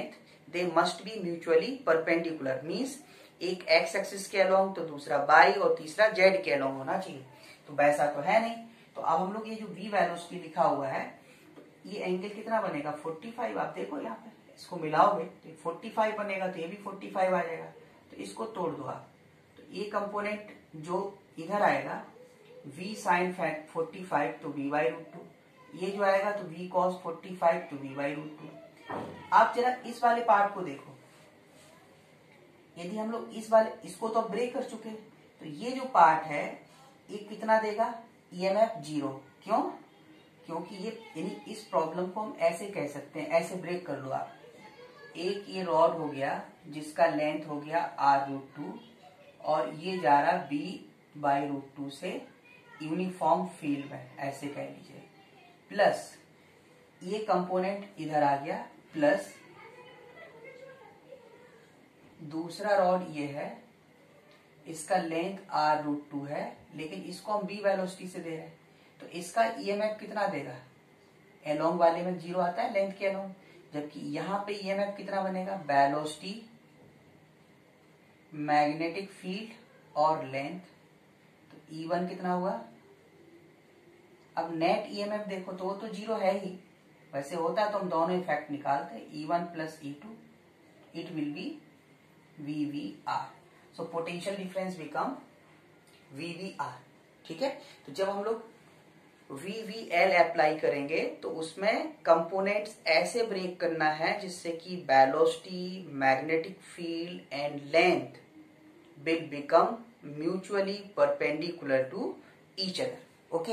[SPEAKER 1] they must be mutually perpendicular, means एक एक्स एक्सिस के अलोंग तो दूसरा बाई और तीसरा जेड के अलोंग होना चाहिए। तो वैसा तो है नहीं। तो अब हम लोग ये जो v वेलोसिटी लिखा हुआ है, तो ये एंगल कितना बनेगा 45। आप देखो यहाँ पे इसको मिलाओगे तो 45 बनेगा, तो ये भी 45 आ जाएगा। तो इसको तोड़ दो आप, तो ये कंपोनेंट जो इधर आएगा v साइन 45 तो v बाई रूट टू, ये जो आएगा तो v कॉस 45 तो v बाई रूट टू। आप जरा इस वाले पार्ट को देखो, यदि हम लोग इस वाले इसको तो ब्रेक कर चुके, तो ये जो पार्ट है ये कितना देगा ईएमएफ 0। क्यों? क्योंकि ये यानी इस प्रॉब्लम को हम ऐसे कह सकते हैं, ऐसे ब्रेक कर लो आप। एक ये रॉड हो गया जिसका लेंथ हो गया r रूट टू और ये जा रहा b बाई रूट टू से यूनिफॉर्म फील्ड में, ऐसे कह लीजिए, प्लस ये कंपोनेंट इधर आ गया, प्लस दूसरा रॉड ये है, इसका लेंथ r रूट टू है, लेकिन इसको हम b वेलोसिटी से दे रहे हैं, तो इसका ईएमएफ कितना देगा, एलोंग वाले में 0 आता है लेंथ के एलोंग, जबकि यहाँ पे ईएमएफ कितना बनेगा वेलोसिटी, मैग्नेटिक फील्ड और लेंथ, तो E1 कितना हुआ। अब नेट ईएमएफ देखो तो वो तो 0 है ही, वैसे होता है तो हम दोनों इफेक्ट निकालते हैं, E1 plus E2, it will be VVR। So potential difference become VVR। ठीक है, तो जब हम लोग VVL अप्लाई करेंगे तो उसमें कंपोनेंट्स ऐसे ब्रेक करना है जिससे कि velocity, magnetic field and length will become mutually perpendicular to each other. Okay,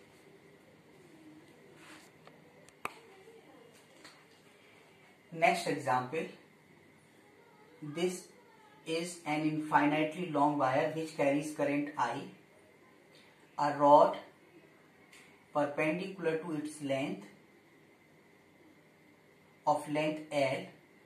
[SPEAKER 1] next example, this is an infinitely long wire which carries current I. A rod perpendicular to its length of length L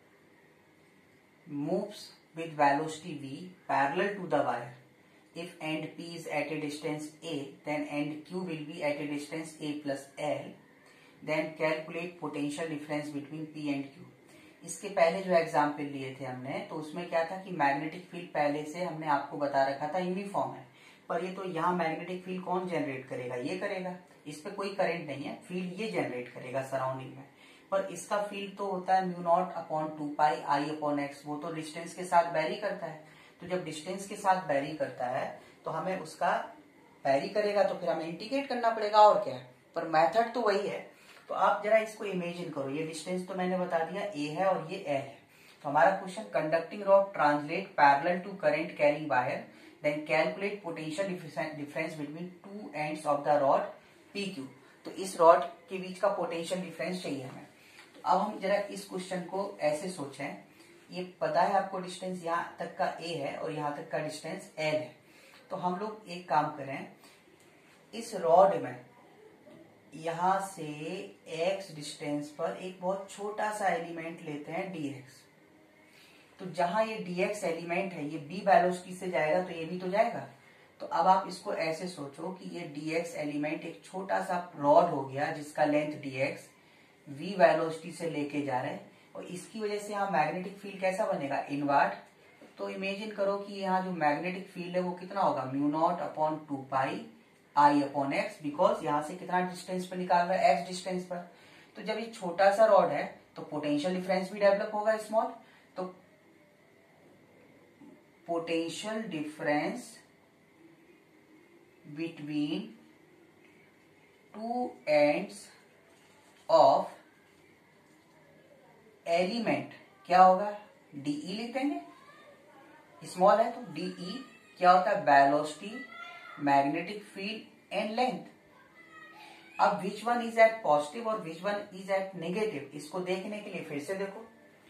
[SPEAKER 1] moves with velocity v parallel to the wire. If end P is at a distance A, then end Q will be at a distance A plus L. Then calculate potential difference between P and Q. इसके पहले जो example लिए थे हमने, तो उसमें क्या था कि मैग्नेटिक फील्ड पहले से हमने आपको बता रखा था यूनिफॉर्म है, पर ये तो यहाँ मैग्नेटिक फील्ड कौन जनरेट करेगा, ये करेगा, इस पे कोई करंट नहीं है, फील्ड ये जनरेट करेगा सराउंडिंग में, पर इसका फील्ड तो होता है mu nought upon 2 pi I upon X, वो तो डिस्टेंस के साथ वेरी करता है। तो जब डिस्टेंस के साथ वेरी करता है तो हमें उसका वेरी करेगा तो फिर हमें इंटीग्रेट करना पड़ेगा, और क्या है, पर मेथड तो वही है। तो आप जरा इसको इमेजिन करो, ये डिस्टेंस तो मैंने बता दिया a है और ये L है। तो हमारा question, conducting rod translate parallel to current carrying wire, then calculate potential difference between two ends of the rod PQ। तो इस रॉड के बीच का पोटेंशियल डिफरेंस चाहिए हमें। तो अब हम जरा इस क्वेश्चन को ऐसे सोचें, ये पता है आपको डिस्टेंस यहाँ तक का a है और यहाँ तक का डिस्टेंस L है। तो हम लोग एक काम करें, इस रॉड में यहां से x डिस्टेंस पर एक बहुत छोटा सा एलिमेंट लेते हैं dx। तो जहां ये dx एलिमेंट है, ये b वेलोसिटी से जाएगा तो ये भी तो जाएगा। तो अब आप इसको ऐसे सोचो कि ये dx एलिमेंट एक छोटा सा रॉड हो गया जिसका लेंथ dx v वेलोसिटी से लेके जा रहे हैं, और इसकी वजह से यहाँ मैग्नेटिक फील्ड कैसा बनेगा, इनवर्ट। तो इमेजिन करो कि यहाँ जो मैग्नेटिक फील्ड है वो कितना होगा, mu nought upon 2 pi I upon X, because यहां से कितना डिस्टेंस पर निकाल रहा है, एक्स डिस्टेंस पर। तो जब ये छोटा सा रॉड है तो पोटेंशियल डिफरेंस भी डेवलप होगा स्मॉल, तो potential difference between two ends of element क्या होगा, डीई लिख देंगे, स्मॉल है तो डीई क्या होता है, velocity, magnetic field and length. अब which one is at positive और which one is at negative, इसको देखने के लिए फिर से देखो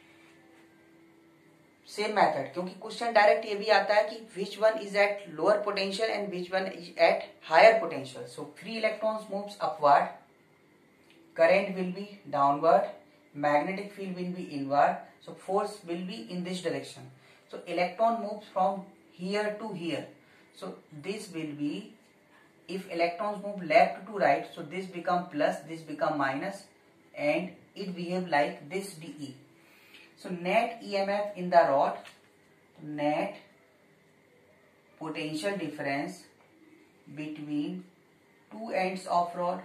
[SPEAKER 1] सेम मेथड, क्योंकि क्वेश्चन डायरेक्ट ये भी आता है कि which one is at lower potential and which one is at higher potential. So free electrons moves upward, current will be downward, magnetic field will be inward, so force will be in this direction. So electron moves from here to here, so this will be, if electrons move left to right, so this become plus, this become minus, and it behave like this dE. So net EMF in the rod, net potential difference between two ends of rod.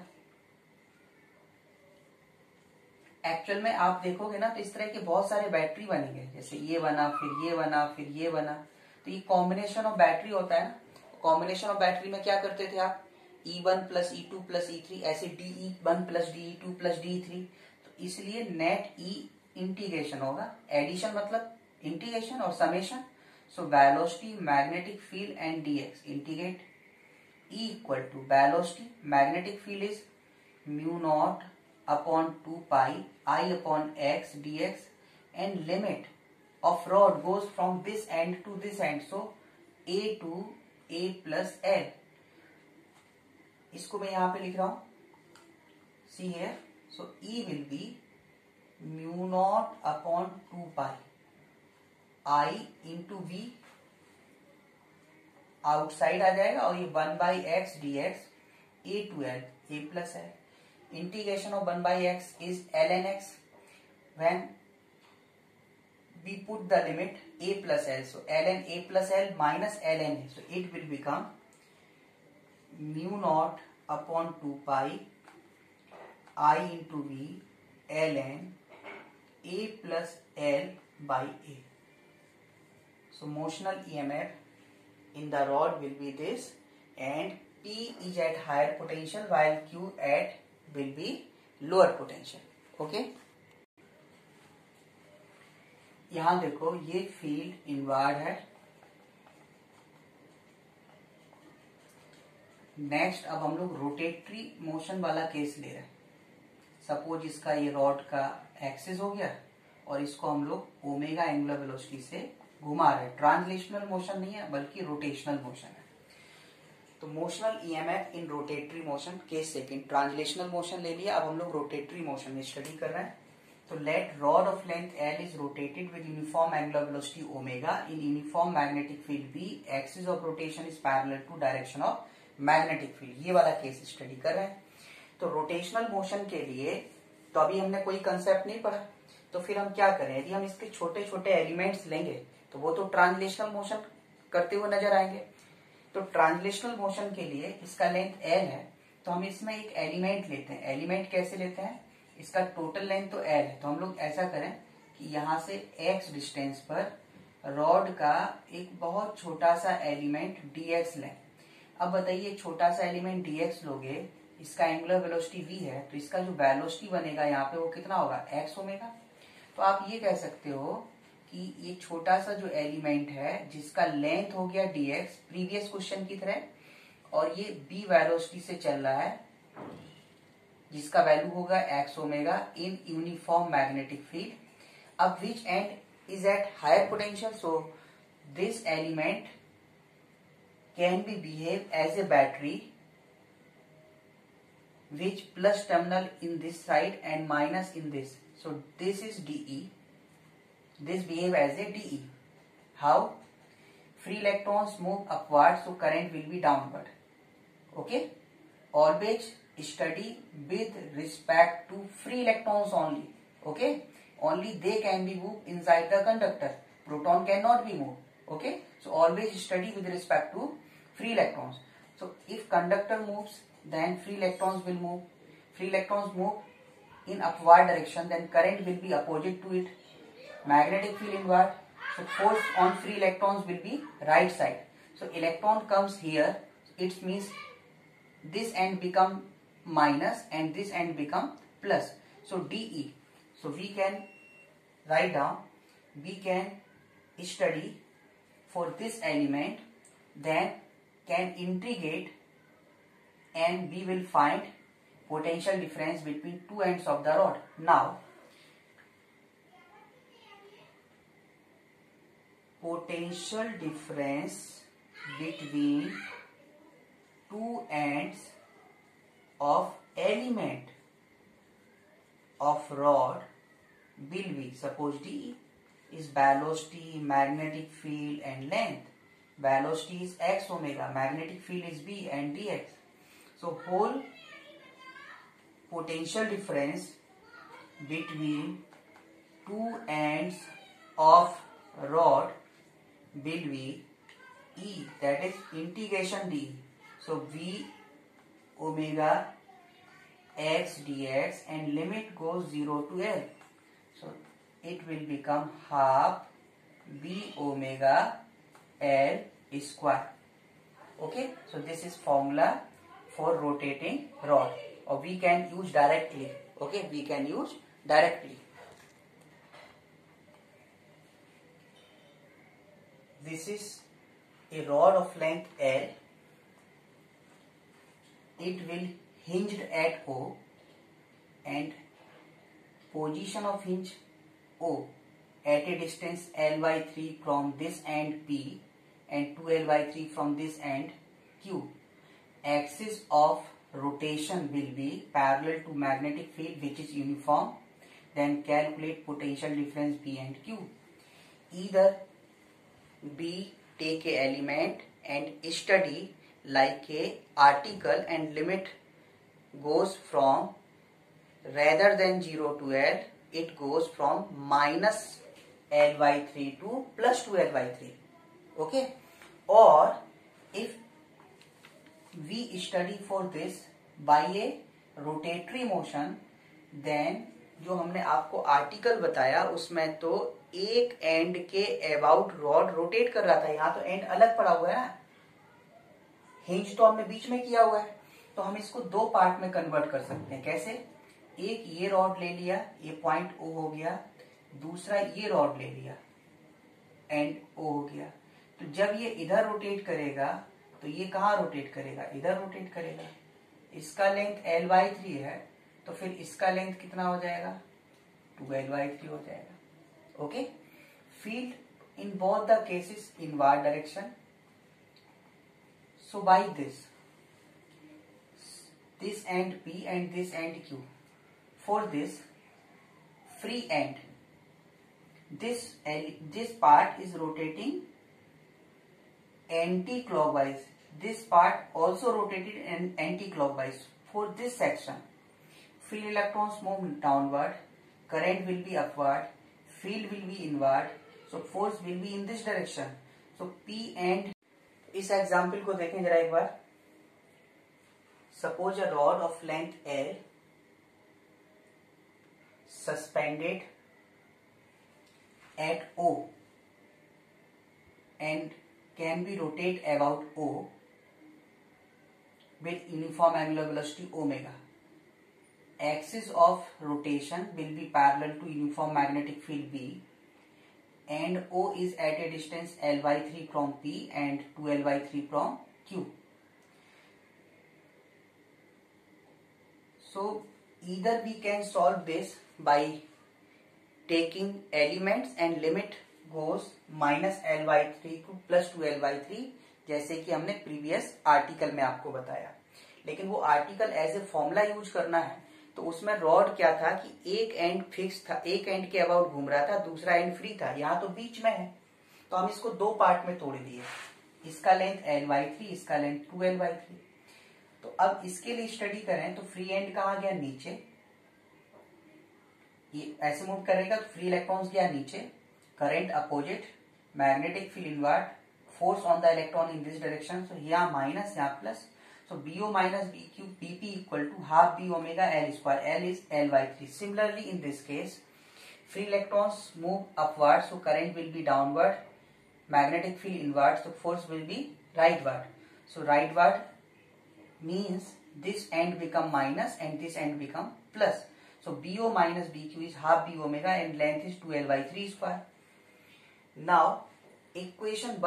[SPEAKER 1] Actual में आप देखोगे ना तो इस तरह के बहुत सारे बैटरी बनेंगे, जैसे ये बना, फिर ये बना, फिर ये बना, तो ये कॉम्बिनेशन ऑफ बैटरी होता है ना। कॉम्बिनेशन ऑफ बैटरी में क्या करते थे आप, E1 plus E2 plus E3, ऐसे DE1 plus DE2 plus DE3। तो इसलिए नेट E इंटीग्रेशन होगा, एडिशन मतलब इंटीग्रेशन और summation. So velocity, magnetic field and dx integrate, E equal to velocity, magnetic field is mu nought upon 2 pi I upon x dx, and limit of rod goes from this end to this end, so a to a plus l. इसको मैं यहां पे लिख रहा हूं, see here, so E will be mu naught upon 2 pi I into v, outside आ जाएगा, और ये 1 by x dx a to l, a plus l. Integration of 1 by x is ln x. When we put the limit a plus l, so ln a plus l minus ln a, so it will become mu naught upon 2 pi I into v ln a plus l by a. So motional EMF in the rod will be this, and P is at higher potential while Q at will be lower potential. Okay, यहां देखो ये field inward है। Next अब हम लोग rotatory motion वाला case ले रहे हैं। सपोज इसका ये रॉड का एक्सिस हो गया और इसको हम लोग ओमेगा एंगुलर वेलोसिटी से घुमा रहे हैं। ट्रांसलेशनल मोशन नहीं है बल्कि रोटेशनल मोशन है। तो motional EMF in rotatory motion, case second. Translational motion ले लिया, अब हम लोग रोटेटरी मोशन में स्टडी कर रहे हैं। तो let rod of length L is rotated with uniform angular velocity omega in uniform magnetic field B, axis of rotation is parallel to direction of magnetic field. ये वाला केस स्टडी कर रहे हैं। तो रोटेशनल मोशन के लिए तो अभी हमने कोई कंसेप्ट नहीं पढ़ा, तो फिर हम क्या करें, यदि हम इसके छोटे छोटे एलिमेंट्स लेंगे तो वो तो ट्रांसलेशनल मोशन करते हुए नजर आएंगे। तो ट्रांसलेशनल मोशन के लिए इसका लेंथ l है, तो हम इसमें एक एलिमेंट लेते हैं। एलिमेंट कैसे लेते हैं, इसका टोटल लेंथ तो l है, तो हम लोग ऐसा करें कि यहां से x डिस्टेंस पर रॉड का एक बहुत छोटा सा एलिमेंट dx लें। अब बताइए, छोटा सा एलिमेंट dx लोगे, इसका एंगुलर वेलोसिटी v है, तो इसका जो वेलोसिटी बनेगा यहाँ पे वो कितना होगा, x ओमेगा। तो आप ये कह सकते हो कि ये छोटा सा जो एलिमेंट है जिसका लेंथ हो गया dx, प्रीवियस क्वेश्चन की तरह, और ये b वेलोसिटी से चल रहा है जिसका वैल्यू होगा x omega in uniform magnetic field. अब which end is at higher potential, so this element can be behave as a battery which plus terminal in this side and minus in this, so this is DE, this behave as a DE. How? Free electrons move upward, so current will be downward. Okay, always study with respect to free electrons only. Okay, only they can be moved inside the conductor, proton cannot be moved. Okay, so always study with respect to free electrons. So if conductor moves, then free electrons will move. Free electrons move in upward direction, then current will be opposite to it. Magnetic field inward, so force on free electrons will be right side. So electron comes here, it means this end become minus and this end become plus. So DE, so we can write down, we can study for this element, then can integrate, and we will find potential difference between two ends of the rod. Now, potential difference between two ends of element of rod will be, suppose D is velocity, magnetic field and length. Velocity is x omega, magnetic field is b and dx. So whole potential difference between two ends of rod will be E, that is integration d. So v omega x dx, and limit goes 0 to L. So it will become half v omega L square. Okay, so this is formula for rotating rod, or we can use directly. Okay, we can use directly. This is a rod of length L. It will hinged at O, and position of hinge O at a distance L by 3 from this end P and 2L by 3 from this end Q. Axis of rotation will be parallel to magnetic field which is uniform. Then calculate potential difference B and Q. Either B, take a element and study like a article, and limit goes from rather than 0 to L, it goes from minus L by 3 to plus 2L by 3. Okay, or if we study for this by a rotatory motion, then जो हमने आपको article बताया उसमें तो एक and के about rod rotate कर रहा था, यहाँ तो एंड अलग पड़ा हुआ है ना, हिंज तो हमने बीच में किया हुआ है, तो हम इसको दो पार्ट में कन्वर्ट कर सकते हैं. कैसे? एक ये रॉड ले लिया, ये पॉइंट ओ हो गया, दूसरा ये रॉड ले लिया, एंड ओ हो गया. तो जब ये इधर रोटेट करेगा तो ये कहाँ रोटेट करेगा? इधर रोटेट करेगा. इसका लेंथ L बाई 3 है, तो फिर इसका लेंथ कितना हो जाएगा? 2L बाई 3 हो जाएगा. Okay, field in both the cases inward direction. So by this end P and this end Q. For this free end, this part is rotating anti-clockwise. This part also rotated anti-clockwise. For this section, free electrons move downward, current will be upward, field will be inward, so force will be in this direction. So P and इस example को देखें जरा एक बार. Suppose a rod of length L suspended at O and can be rotate about O with uniform angular velocity omega. Axis of rotation will be parallel to uniform magnetic field B, and O is at a distance L by 3 from P and 2L by 3 from Q. So either we can solve this by taking elements and limit goes minus L by 3 to plus 2L by 3, जैसे कि हमने previous article में आपको बताया. लेकिन वो article as a formula use करना है, तो उसमें रॉड क्या था कि एक एंड फिक्स था, एक एंड के अबाउट घूम रहा था, दूसरा एंड फ्री था. यहाँ तो बीच में है, तो हम इसको दो पार्ट में तोड़ दिए. इसका लेंथ L बाई 3, इसका लेंथ 2L बाई 3. तो अब इसके लिए स्टडी करें तो फ्री एंड कहाँ गया? नीचे. ये ऐसे मूव करेगा तो फ्री इलेक्ट्रॉन्स गया नीचे, current opposite, magnetic field inward, force on the electron in this direction. So यहाँ माइनस, यहाँ plus. So BO minus BQ BP equal to half B omega L square. L is L by 3. Similarly, in this case, free electrons move upward, so current will be downward, magnetic field inward, so force will be rightward. So rightward means this end become minus and this end become plus. So BO minus BQ is half B omega and length is 2L by 3 square. Now equation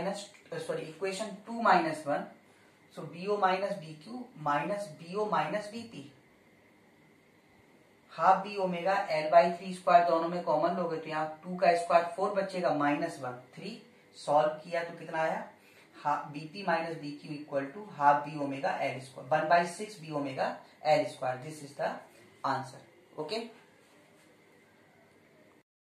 [SPEAKER 1] 2 minus 1. So BO minus BQ minus BO minus BP, half B omega L by 3 square दोनों में common लोगे तो यहाँ 2 का square 4 बचेगा, minus 1 3. Solve किया तो कितना आया? BP minus BQ equal to half B omega L square, 1/6 B omega L square. This is the answer. Okay.